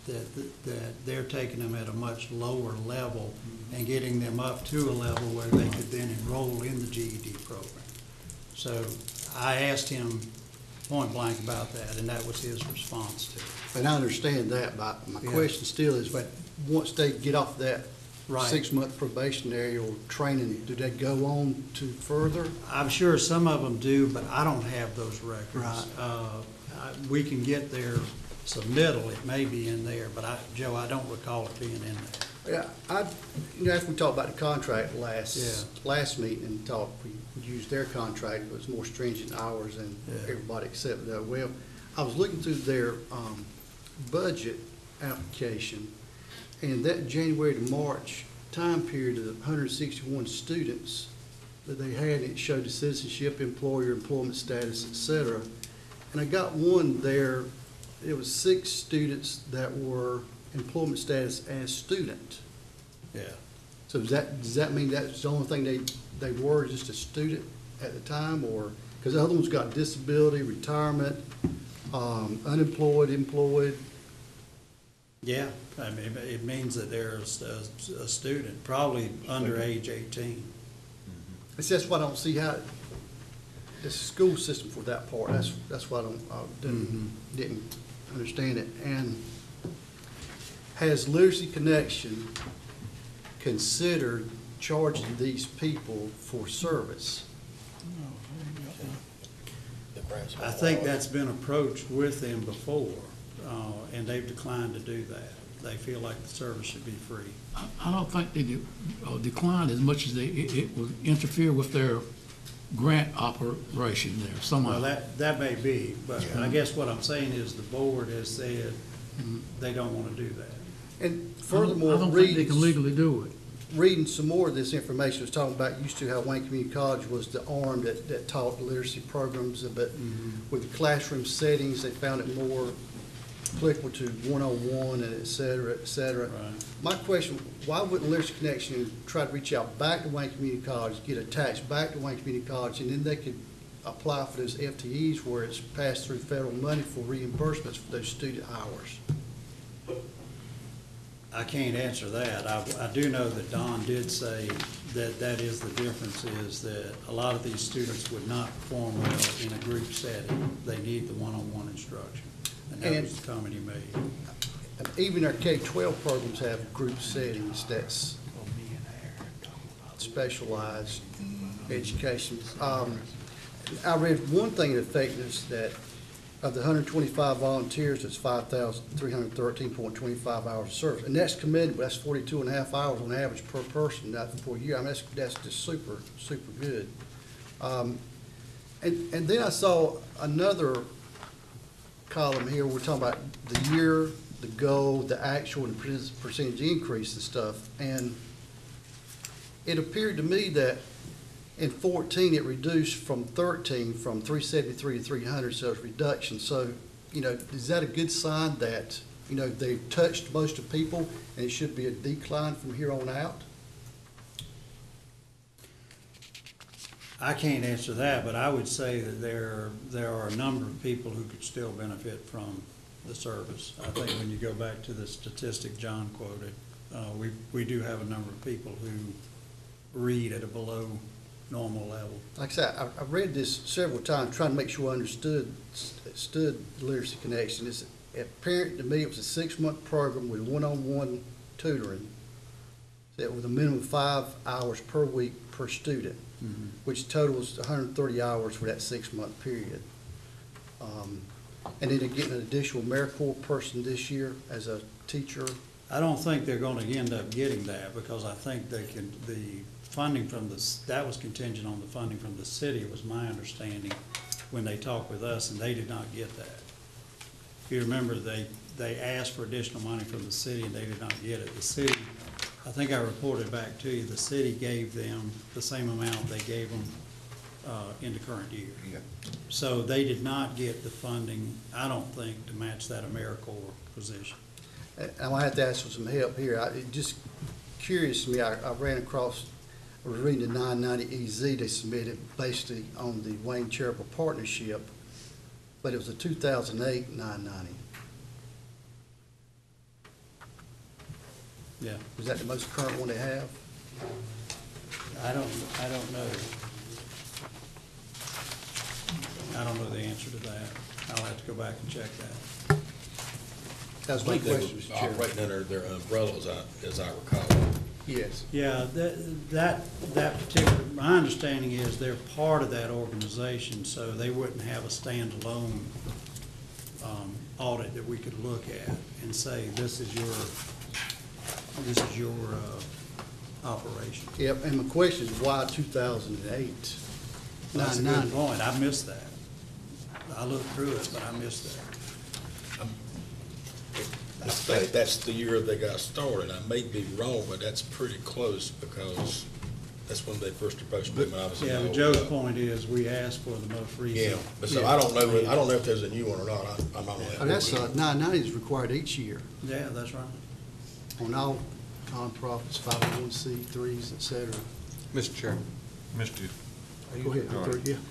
that they're taking them at a much lower level and getting them up to a level where they could then enroll in the GED program. So I asked him point blank about that, and that was his response to it. And I understand that, but my question still is, but once they get off that Right. 6-month probationary or training, do they go on to further? I'm sure some of them do, but I don't have those records. Right. We can get their submittal, it may be in there, but Joe, I don't recall it being in there. Yeah, after we talked about the contract last meeting and talked, we used their contract, but it was more stringent hours and everybody accepted that. Well, I was looking through their budget application, and that January to March time period of 161 students that they had, it showed the citizenship, employer, employment status, et cetera. And I got one there, it was 6 students that were employment status as student. Yeah. So does that mean that's the only thing they were, just a student at the time, or, because the other one's got disability, retirement, unemployed, employed? Yeah, I mean, it means that they're a student, probably under age 18. It's just what I don't see how, the school system for that part, that's why I didn't understand it. And has Literacy Connection considered charging these people for service? I think that's been approached with them before, and they've declined to do that. They feel like the service should be free. I don't think they declined as much as it would interfere with their grant operation there somehow. Well, that may be, but I guess what I'm saying is the board has said they don't want to do that. And furthermore, I don't think they can legally do it. reading some more of this information, it was talking about, used to how Wayne Community College was the arm that taught literacy programs, but with the classroom settings, they found it more applicable to one-on-one and et cetera, et cetera. Right. My question, why wouldn't Literacy Connection try to reach out back to Wayne Community College, get attached back to Wayne Community College, and then they could apply for those FTEs where it's passed through federal money for reimbursements for those student hours? I can't answer that. I do know that Don did say that that is the difference, is that a lot of these students would not perform well in a group setting. They need the one-on-one instruction. And that was the comment he made. Even our K-12 programs have group settings that's specialized education. I read one thing in the fake news that of the 125 volunteers, it's 5,313.25 hours of service. And that's commendable. That's 42 and a half hours on average per person, not for a year. I mean, that's just super, super good. And then I saw another column here. We're talking about the year, the goal, the actual, and percentage increase and stuff. And it appeared to me that in 14, it reduced from 13, from 373 to 300, so it's reduction. So, you know, is that a good sign that, you know, they've touched most of people and it should be a decline from here on out? I can't answer that, but I would say that there are a number of people who could still benefit from the service. I think when you go back to the statistic John quoted, we do have a number of people who read at a below normal level. Like I said, I read this several times, trying to make sure I understood Literacy Connection. It's apparent to me it was a 6-month program with one-on-one tutoring that with a minimum of 5 hours per week per student, which totals 130 hours for that 6-month period. And then they're getting an additional AmeriCorps person this year as a teacher. I don't think they're going to end up getting that, because I think the funding from that was contingent on the funding from the city, was my understanding when they talked with us, and they did not get that. If you remember, they asked for additional money from the city and they did not get it. The city, I think I reported back to you, the city gave them the same amount they gave them in the current year. Yeah. So they did not get the funding, I don't think, to match that AmeriCorps position. I might have to ask for some help here. It just curious to me, I ran across, I was reading the 990 EZ they submitted basically on the Wayne Charitable Partnership, but it was a 2008 990. Yeah. Is that the most current one they have? I don't know. I don't know the answer to that. I'll have to go back and check that. That's I my think they question, were Mr. Chairman. operating under their umbrella, as I recall. Yes. Yeah, that particular, my understanding is they're part of that organization, so they wouldn't have a standalone audit that we could look at and say, this is your operation. Yep, and my question is why 2008? That's a good point. I missed that. I looked through it, but I missed that. I think that's the year they got started. I may be wrong, but that's pretty close because that's when they first approached me. Yeah, but Joe's point is, we asked for the most Yeah, recent. but so I don't know if there's a new one or not. I'm not. Oh, that's 990 is required each year Yeah, that's right. on all nonprofits, 501c3s, et cetera. Mr. Chairman. Mr. Go ahead. All right. Yeah.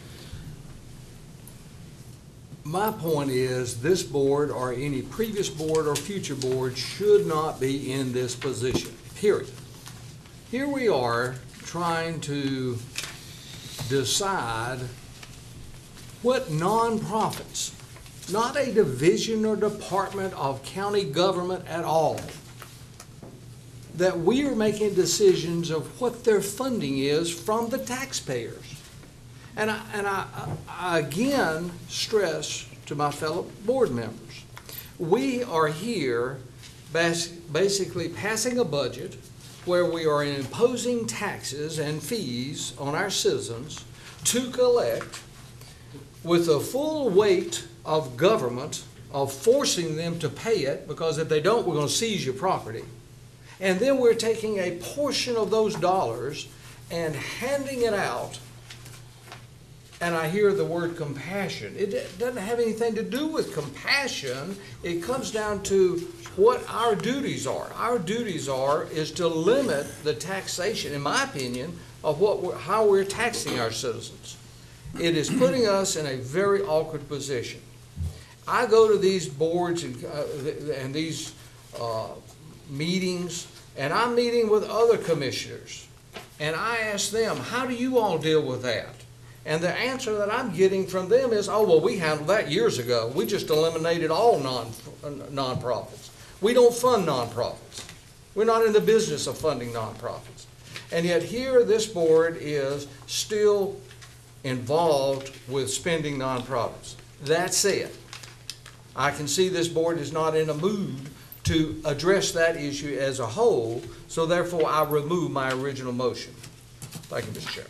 My point is, this board or any previous board or future board should not be in this position, period. Here we are trying to decide what nonprofits, not a division or department of county government at all, that we are making decisions of what their funding is from the taxpayers. And I again stress to my fellow board members, we are here basically passing a budget where we are imposing taxes and fees on our citizens to collect with the full weight of government of forcing them to pay it, because if they don't, we're going to seize your property. And then we're taking a portion of those dollars and handing it out. And I hear the word compassion. It doesn't have anything to do with compassion. It comes down to what our duties are. Our duties is to limit the taxation, in my opinion, of how we're taxing our citizens. It is putting us in a very awkward position. I go to these boards and these meetings, and I'm meeting with other commissioners, and I ask them, how do you all deal with that? And the answer that I'm getting from them is, oh, well, we handled that years ago. We just eliminated all nonprofits. We don't fund nonprofits. We're not in the business of funding nonprofits. And yet here this board is still involved with spending nonprofits. That said, I can see this board is not in a mood to address that issue as a whole, so therefore I remove my original motion. Thank you, Mr. Chair.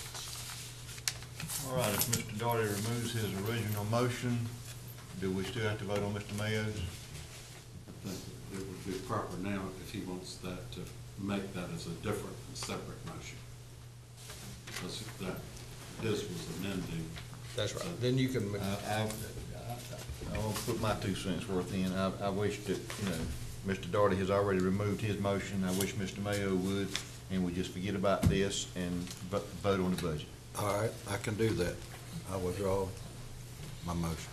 All right, if Mr. Daugherty removes his original motion, do we still have to vote on Mr. Mayo's? I think it would be proper now if he wants that to make that as a different and separate motion. Because his was amending. That's right. Then you can. I will put my 2 cents worth in. I wish that, Mr. Daugherty has already removed his motion. I wish Mr. Mayo would, and we just forget about this and vote on the budget. All right, I can do that. I withdraw my motion.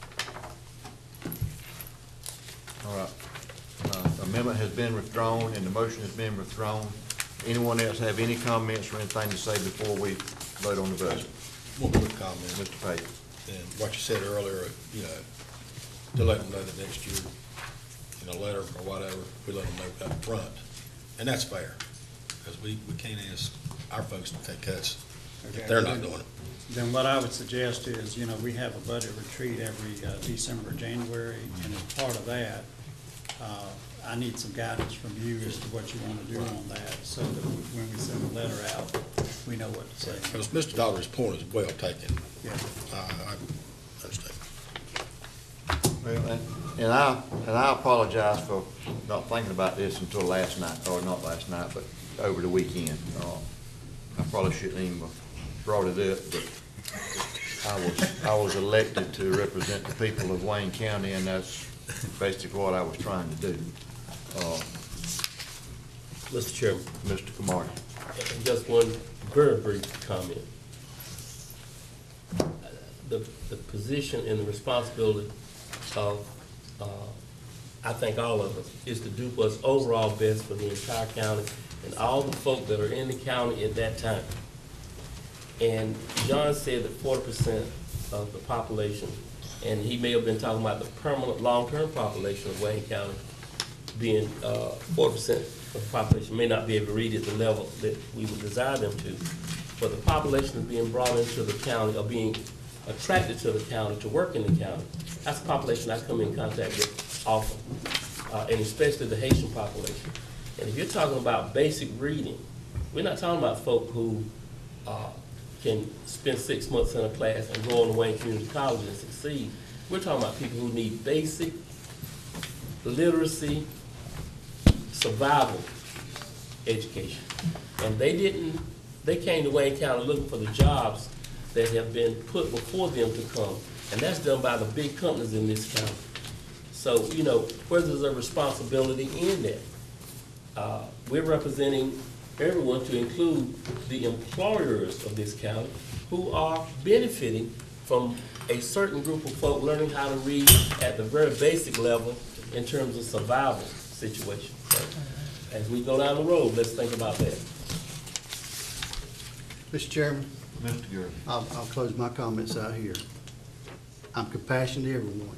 All right. Amendment has been withdrawn and the motion has been withdrawn. Anyone else have any comments or anything to say before we vote on the budget? One quick comment. Mr. Page. And what you said earlier, to let them know that next year, letter or whatever, we let them know up front. And that's fair, because we can't ask our folks to take cuts if they're not doing it. Then what I would suggest is, we have a budget retreat every December, January, and as part of that, I need some guidance from you as to what you want to do on that, so that when we send a letter out, we know what to say. Because Mr. Daugherty's point is well taken. Yeah. I understand. Well, and I apologize for not thinking about this until last night, or not last night, but over the weekend. I probably shouldn't even have brought it up, but I was elected to represent the people of Wayne County, and that's basically what I was trying to do. Mr. Chairman. Mr. Kamari. Just one very brief comment. The position and the responsibility of, I think all of us, is to do what's overall best for the entire county and all the folk that are in the county at that time. And John said that 40% of the population, and he may have been talking about the permanent long-term population of Wayne County, being 40% of the population may not be able to read at the level that we would desire them to. But the population is being brought into the county or being attracted to the county to work in the county. That's the population I come in contact with often, and especially the Haitian population. And if you're talking about basic reading, we're not talking about folk who can spend 6 months in a class and go on to Wayne Community College and succeed. We're talking about people who need basic literacy, survival education. And they came to Wayne County looking for the jobs that have been put before them to come. And that's done by the big companies in this county. So, where there's a responsibility in that. We're representing everyone, to include the employers of this county, who are benefiting from a certain group of folk learning how to read at the very basic level in terms of survival situation. So, as we go down the road, let's think about that. Mr. Chairman, Mr. Gurley. I'll close my comments out here. I'm compassionate to everyone.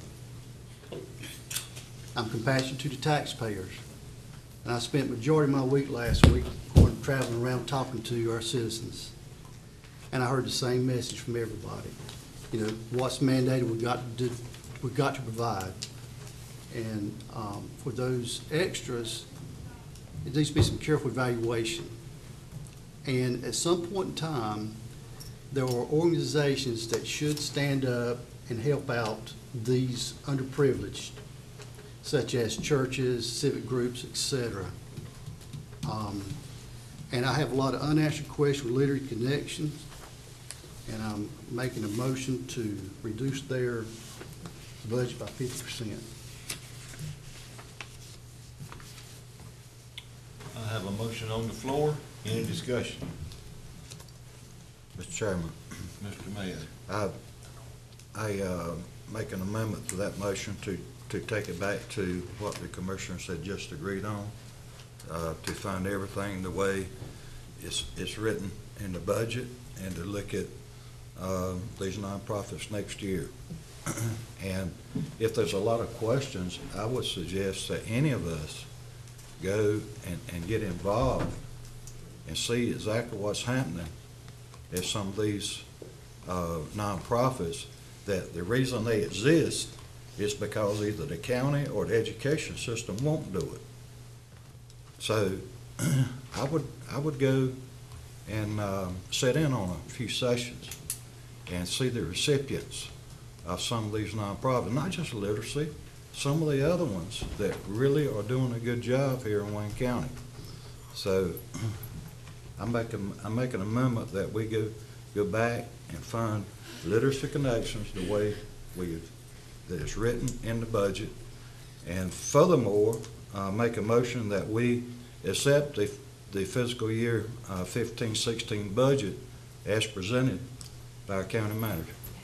I'm compassionate to the taxpayers. And I spent majority of my week last week going traveling around talking to our citizens. And I heard the same message from everybody. What's mandated, we've got to provide. And for those extras, it needs to be some careful evaluation. And at some point in time, there are organizations that should stand up and help out these underprivileged, such as churches, civic groups, etc. And I have a lot of unanswered questions with Literary Connections, and I'm making a motion to reduce their budget by 50%. I have a motion on the floor. Any discussion? Mr. Chairman, Mr. Mayor. I make an amendment to that motion to take it back to what the commissioners had just agreed on, to fund everything the way it's written in the budget, and to look at these nonprofits next year. And if there's a lot of questions, I would suggest that any of us go and get involved and see exactly what's happening at some of these nonprofits, that the reason they exist is because either the county or the education system won't do it. So I would go and sit in on a few sessions and see the recipients of some of these nonprofits, not just literacy, some of the other ones that really are doing a good job here in Wayne County. So I'm making an amendment that we go back and fund Literacy Connections the way that it's written in the budget. And furthermore, make a motion that we accept the fiscal year 15-16 budget as presented by our county manager.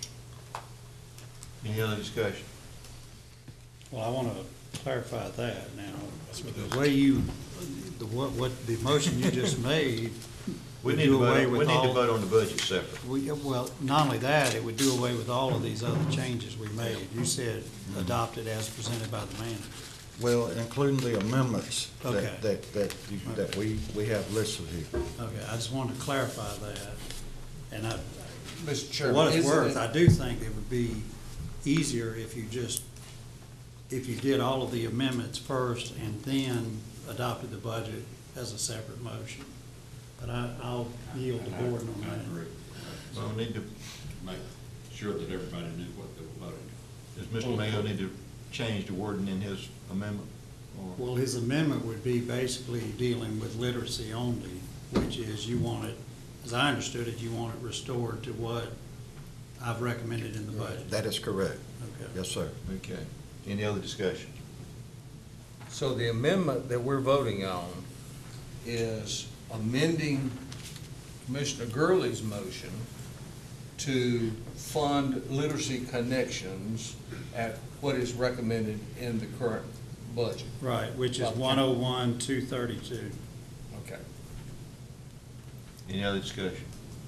Any other discussion? Well, I want to clarify that now. The way what the motion you just made We would need do to away vote, we with need to all. vote on the budget separately. Well, not only that, it would do away with all of these other changes we made. You said adopted as presented by the manager. Well, including the amendments Okay. that we have listed here. Okay, I just wanted to clarify that. And Mr. for Chairman. what it's isn't worth, it- I do think it would be easier if you did all of the amendments first and then adopted the budget as a separate motion. But I'll yield the board on I that. agree. So we need to, Make sure that everybody knew what they were voting. does Mr. Mayo need to change the wording in his amendment? Or- Well, his amendment would be basically dealing with literacy only, which is you want it, as I understood it, you want it restored to what I've recommended in the budget. That is correct. Okay. Yes, sir. Okay. Any other discussion? So the amendment that we're voting on is amending Commissioner Gurley's motion to fund Literacy Connections at what is recommended in the current budget. Right, which is Okay. 101,232. Okay. Any other discussion?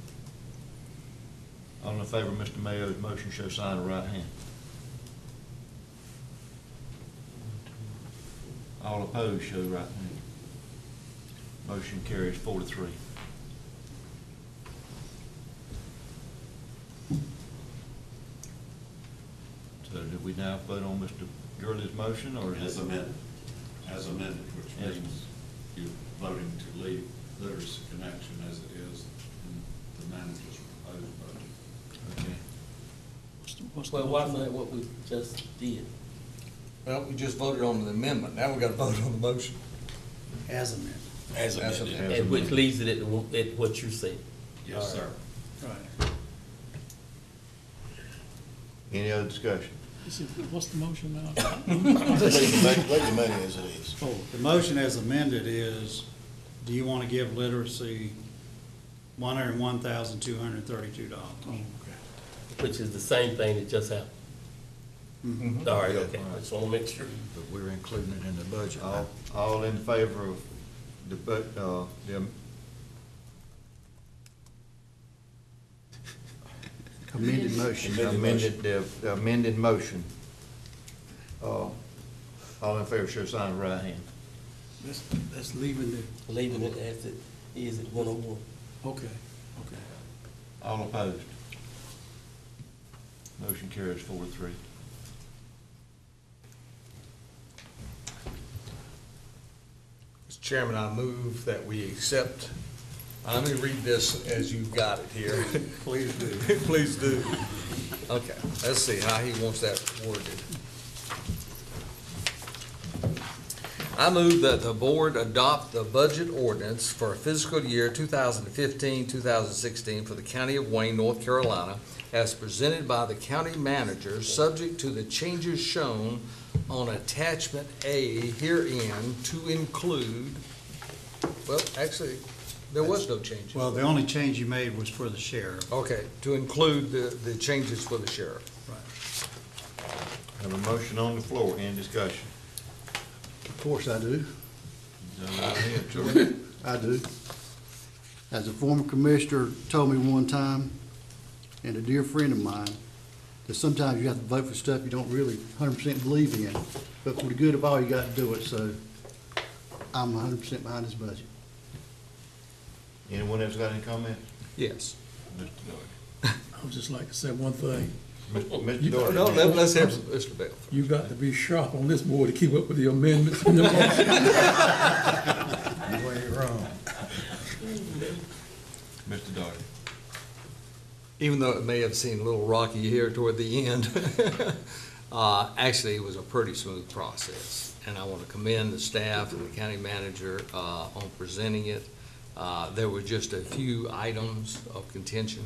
All in favor of Mr. Mayo's motion, show sign of right hand. All opposed, show right hand. Motion carries 4-3. So do we now vote on Mr. Gurley's motion, or is As it? amended, which Yes. means you're voting to leave Literacy Connection as it is in the manager's proposed budget. Okay. What's the Well, why motion? not what we just did? Well, we just voted on the amendment. Now we got to vote on the motion. As amended. As As amended. And which leaves it at what you said. Yes, sir. Right. Any other discussion? What's the motion now? Let the money as it is. Oh, the motion as amended is, do you want to give literacy $101,232? Which is the same thing that just happened. Mhm. All right, okay, I just want to make sure. But we're including it in the budget now. All in favor of the Amended motion. the amended motion? All in favor, show sign of right hand. That's leaving the, Leaving it as it is at 101. okay. All opposed? Motion carries 4-3. Mr. Chairman, I move that we accept, let me read this as you've got it here. Please do. Please do. Okay, let's see how he wants that worded. I move that the board adopt the budget ordinance for fiscal year 2015-2016 for the County of Wayne, North Carolina, as presented by the county manager, subject to the changes shown on attachment A herein to include, well, actually, there was no change. Well, the only change you made was for the sheriff. Okay, to include the changes for the sheriff. Have a motion on the floor, any discussion? Of course I do. Go right ahead, George. I do. As a former commissioner told me one time, and a dear friend of mine, that sometimes you have to vote for stuff you don't really 100% believe in, but for the good of all, you got to do it, so I'm 100% behind this budget. Anyone else got any comments? Yes. Mr. Doherty. I would just like to say one thing. Mr. Doherty. No, let's have Mr. Bell. You got to be sharp on this board to keep up with the amendments and the motion. You ain't wrong. Mr. Doherty. Even though it may have seemed a little rocky here toward the end, actually, it was a pretty smooth process. And I want to commend the staff and the county manager on presenting it. There were just a few items of contention.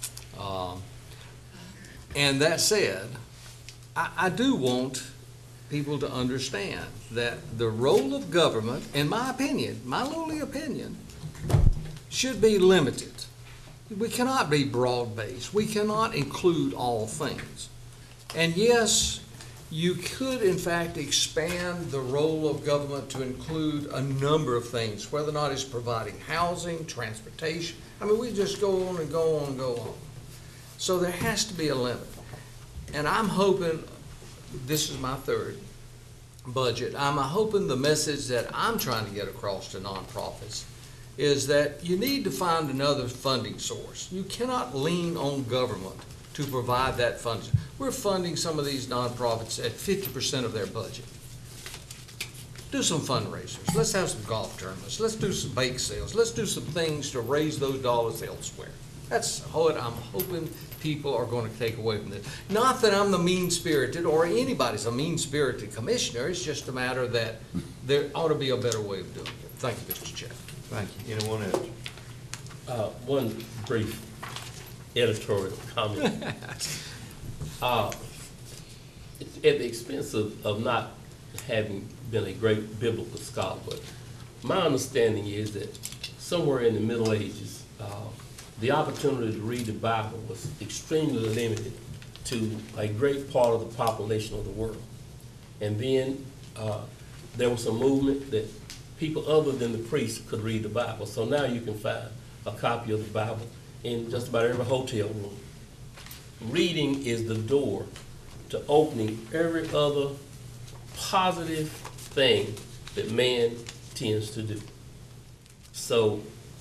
And that said, I do want people to understand that the role of government, in my opinion, my lowly opinion, should be limited. We cannot be broad-based. We cannot include all things. And yes, you could in fact expand the role of government to include a number of things, whether or not it's providing housing, transportation. I mean, we just go on and go on and go on. So there has to be a limit. And I'm hoping, this is my third budget, I'm hoping the message that I'm trying to get across to nonprofits is that you need to find another funding source. You cannot lean on government to provide that funding. We're funding some of these nonprofits at 50% of their budget. Do some fundraisers. Let's have some golf tournaments. Let's do some bake sales. Let's do some things to raise those dollars elsewhere. That's what I'm hoping people are going to take away from this. Not that I'm the mean-spirited or anybody's a mean-spirited commissioner. It's just a matter that there ought to be a better way of doing it. Thank you, Mr. Chair. Thank you. Anyone else? One brief editorial comment. At the expense of not having been a great biblical scholar, but my understanding is that somewhere in the Middle Ages, the opportunity to read the Bible was extremely limited to a great part of the population of the world. And then there was a movement that people other than the priests could read the Bible. So now you can find a copy of the Bible in just about every hotel room. Reading is the door to opening every other positive thing that man tends to do. So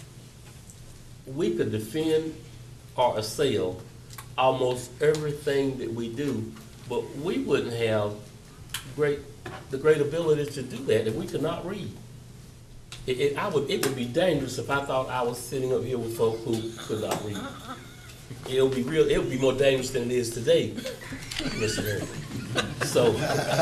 we could defend or assail almost everything that we do, but we wouldn't have the great ability to do that if we could not read. It would be dangerous if I thought I was sitting up here with folk who could not read. It would be more dangerous than it is today, Mr. Mayor. So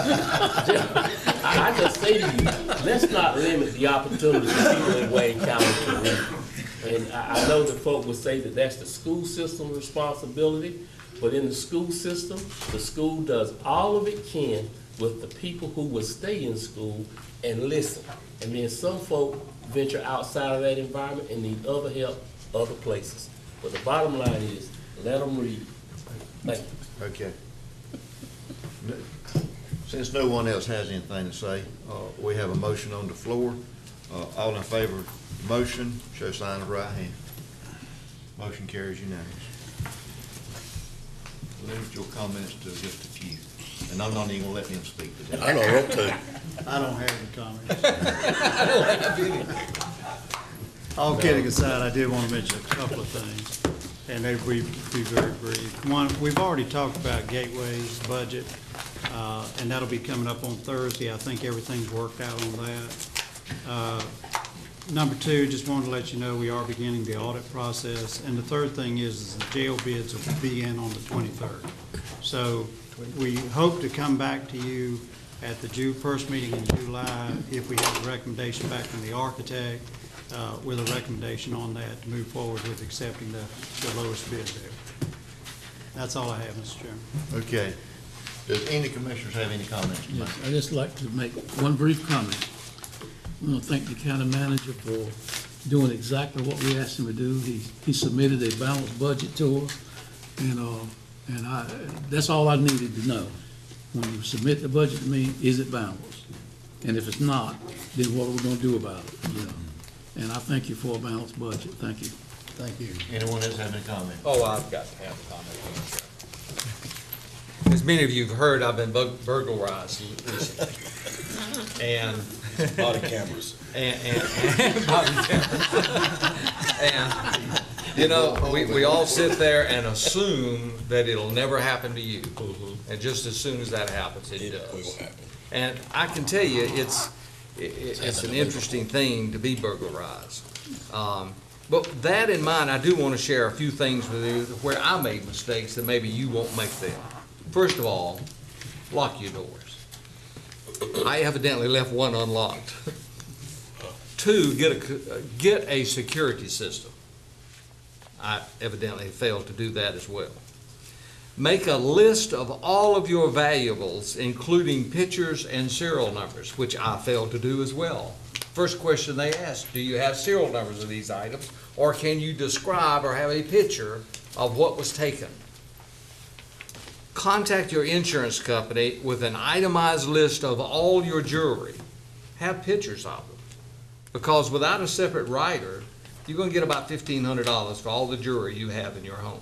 I just say to you, let's not limit the opportunity for people in Wayne County to read. And I know that folk would say that that's the school system's responsibility, but in the school system, the school does all of it can with the people who would stay in school and listen. And then some folk venture outside of that environment and need other help other places. But the bottom line is, let them read. Thank you. Okay. Since no one else has anything to say, we have a motion on the floor. All in favor of the motion, show sign of right hand. Motion carries unanimous. Limit your comments to just a few. And I'm not even gonna let them speak today. I don't want to. I don't have any comments. I don't have any. All kidding aside, I did want to mention a couple of things, and they will be very brief. One, we've already talked about Gateway's budget, and that'll be coming up on Thursday. I think everything's worked out on that. Number two, just wanted to let you know we are beginning the audit process. And the third thing is the jail bids will begin on the 23rd. So we hope to come back to you at the first meeting in July, if we have a recommendation back from the architect, with a recommendation on that to move forward with accepting the lowest bid there. That's all I have, Mr. Chairman. Okay. Does any commissioners have any comments to make? Yes, I'd just like to make one brief comment. I want to thank the county manager for doing exactly what we asked him to do. He submitted a balanced budget to us, and that's all I needed to know. When you submit the budget to me, is it balanced? And if it's not, then what are we going to do about it, you know? And I thank you for a balanced budget. Thank you. Thank you. Anyone else have any comments? Oh, I've got to have a comment. As many of you have heard, I've been burglarized recently. And Body cameras. and body cameras. And, you know, we all sit there and assume that it'll never happen to you. And just as soon as that happens, it does. Will happen. And I can tell you, it's an interesting thing to be burglarized. But that in mind, I do want to share a few things with you where I made mistakes that maybe you won't make them. First of all, lock your doors. I evidently left one unlocked. Two, get a security system. I evidently failed to do that as well. Make a list of all of your valuables, including pictures and serial numbers, which I failed to do as well. First question they ask, do you have serial numbers of these items, or can you describe or have a picture of what was taken? Contact your insurance company with an itemized list of all your jewelry. Have pictures of them. Because without a separate rider, you're going to get about $1,500 for all the jewelry you have in your home.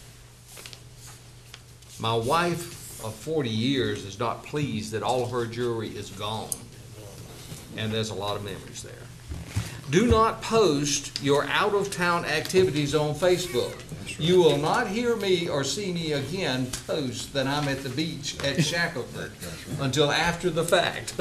My wife of 40 years is not pleased that all of her jewelry is gone. And there's a lot of memories there. Do not post your out-of-town activities on Facebook. You will not hear me or see me again post that I'm at the beach at Shackleton until after the fact.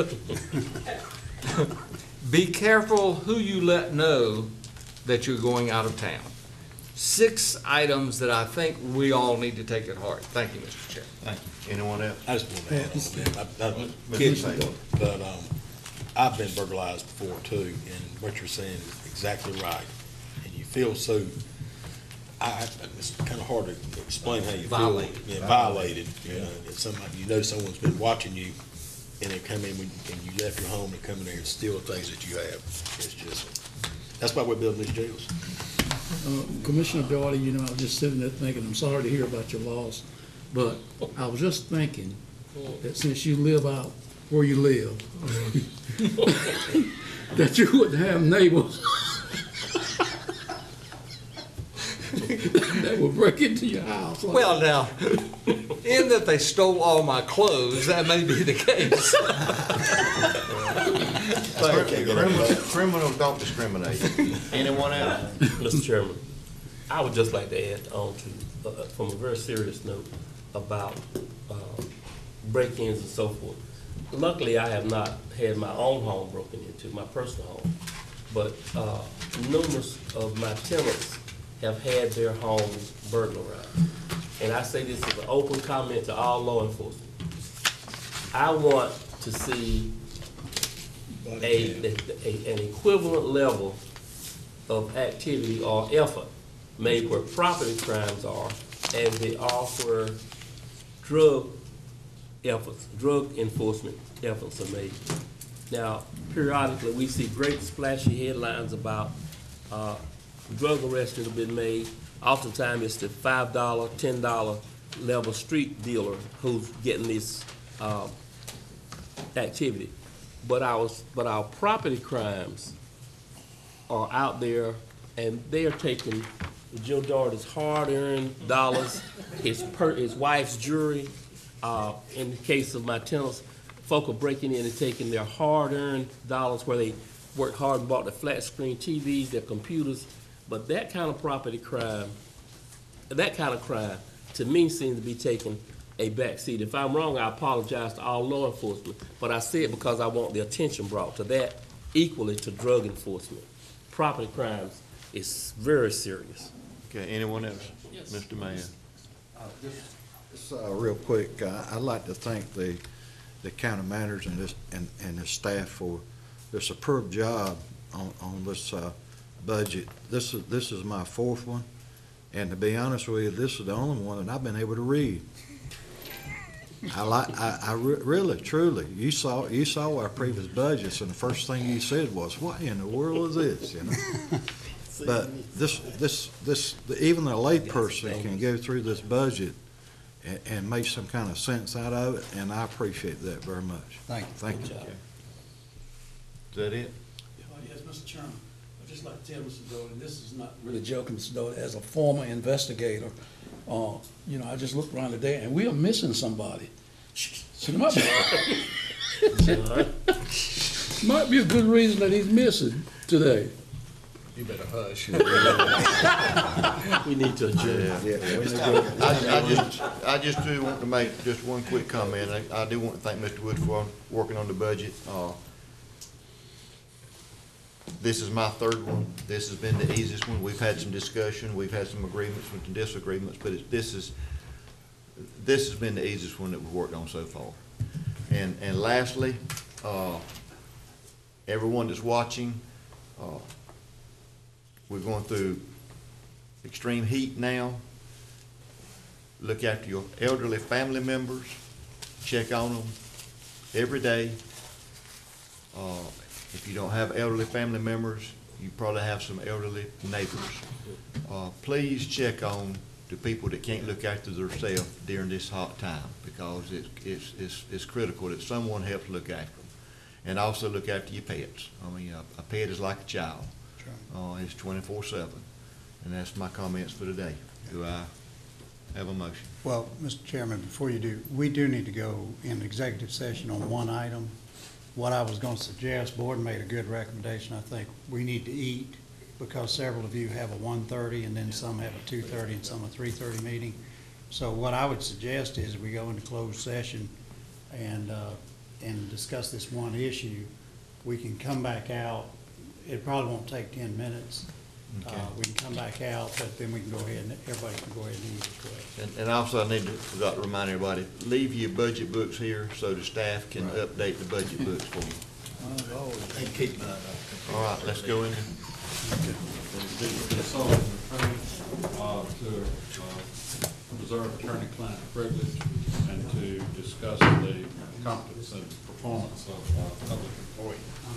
Be careful who you let know that you're going out of town. 6 items that I think we all need to take at heart. Thank you, Mr. Chair. Thank you. Anyone else? I just want to add on that. Mr. Kids, Fagan. but I've been burglarized before too, and what you're saying is exactly right. And you feel so, it's kind of hard to explain how you feel. Violated. Yeah, violated. You know, it's somebody, you know someone's been watching you, and they come in and you left your home, they come in there and steal the things that you have. It's just, that's why we're building these jails. Commissioner Doherty, you know, I was just sitting there thinking, I'm sorry to hear about your loss, but I was just thinking that since you live out where you live, that you wouldn't have neighbors that would break into your house. Well, now, in that they stole all my clothes, that may be the case. Criminals don't discriminate. Anyone else? Mr. Chairman, I would just like to add on to, from a very serious note, about break-ins and so forth. Luckily, I have not had my own home broken into, my personal home, but numerous of my tenants have had their homes burglarized. And I say this as an open comment to all law enforcement. I want to see an equivalent level of activity or effort made where property crimes are as they are where drug enforcement efforts are made. Now, periodically, we see great splashy headlines about drug arrests that have been made. Oftentimes, it's the $5, $10 level street dealer who's getting this activity. But our property crimes are out there, and they are taking Joe Doherty's hard-earned dollars, his wife's jewelry. In the case of my tenants, folk are breaking in and taking their hard-earned dollars where they worked hard and bought the flat-screen TVs, their computers. But that kind of property crime, to me, seems to be taking a backseat. If I'm wrong, I apologize to all law enforcement, but I say it because I want the attention brought to that equally to drug enforcement. Property crimes is very serious. Okay, anyone else? Yes. Mr. Mayor. Just real quick, I'd like to thank the the county manager and his staff for their superb job on this budget. This is my fourth one, and to be honest with you, this is the only one that I've been able to read. Really, truly, you saw our previous budgets, and the first thing you said was, "What in the world is this?" You know. But even a layperson can go through this budget and make some kind of sense out of it, and I appreciate that very much. Thank you. Thank you. Is that it? Yes, Mr. Chairman, I'd just like to tell Mr. Doty, and this is not really joking, Mr. Doty, as a former investigator, you know, I just looked around today, and we are missing somebody. So there might be a good reason that he's missing today. You better hush. We need to adjourn. I just do want to make just one quick comment. I do want to thank Mr. Wood for working on the budget. This is my third one. This has been the easiest one. We've had some discussion, we've had some agreements and some disagreements, but this has been the easiest one that we've worked on so far. And lastly, everyone that's watching, we're going through extreme heat now. Look after your elderly family members. Check on them every day. If you don't have elderly family members, you probably have some elderly neighbors. Please check on the people that can't look after themselves during this hot time, because it's critical that someone helps look after them. And also look after your pets. I mean, a pet is like a child. It's 24/7. And that's my comments for today. Do I have a motion? Well, Mr. Chairman, before you do, we do need to go in executive session on one item. What I was going to suggest, board made a good recommendation. I think we need to eat, because several of you have a 1:30 and then some have a 2:30 and some a 3:30 meeting. So what I would suggest is we go into closed session and discuss this one issue. We can come back out. It probably won't take 10 minutes. Okay. We can come back out, but then we can go ahead and everybody can go ahead and eat as well. And also, I forgot to remind everybody, leave your budget books here so the staff can update the budget books for you. And keep mine up. All right, let's go in. Consult an attorney to preserve attorney-client privilege and to discuss the competence and performance of public employees.